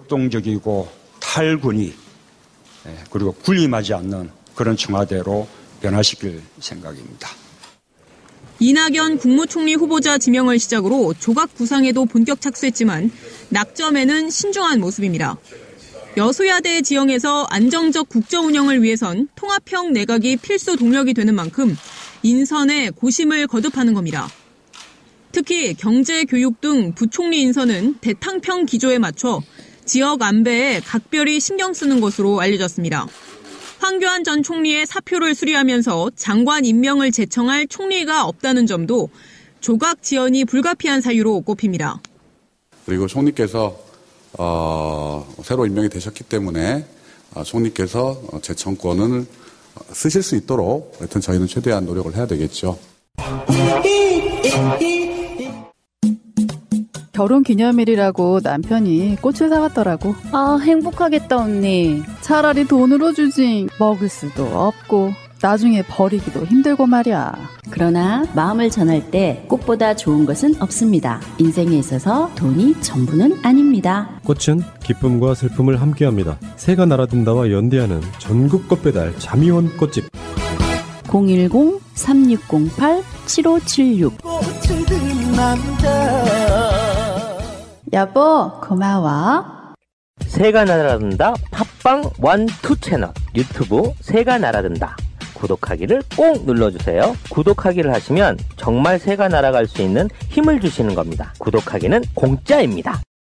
역동적이고 탈군이 그리고 군림하지 않는 그런 청와대로 변화시킬 생각입니다. 이낙연 국무총리 후보자 지명을 시작으로 조각 구상에도 본격 착수했지만 낙점에는 신중한 모습입니다. 여소야대 지형에서 안정적 국정 운영을 위해선 통합형 내각이 필수 동력이 되는 만큼 인선에 고심을 거듭하는 겁니다. 특히 경제, 교육 등 부총리 인선은 대탕평 기조에 맞춰 지역 안배에 각별히 신경 쓰는 것으로 알려졌습니다. 황교안 전 총리의 사표를 수리하면서 장관 임명을 제청할 총리가 없다는 점도 조각 지연이 불가피한 사유로 꼽힙니다. 그리고 총리께서 새로 임명이 되셨기 때문에 총리께서 제청권을 쓰실 수 있도록 하여튼 저희는 최대한 노력을 해야 되겠죠. 결혼 기념일이라고 남편이 꽃을 사왔더라고. 아, 행복하겠다, 언니. 차라리 돈으로 주지. 먹을 수도 없고 나중에 버리기도 힘들고 말이야. 그러나 마음을 전할 때 꽃보다 좋은 것은 없습니다. 인생에 있어서 돈이 전부는 아닙니다. 꽃은 기쁨과 슬픔을 함께합니다. 새가 날아든다와 연대하는 전국 꽃배달 자미원 꽃집. 010-3608-7576. 여보, 고마워. 새가 날아든다 팟빵 1, 2 채널 유튜브 새가 날아든다. 구독하기를 꼭 눌러주세요. 구독하기를 하시면 정말 새가 날아갈 수 있는 힘을 주시는 겁니다. 구독하기는 공짜입니다.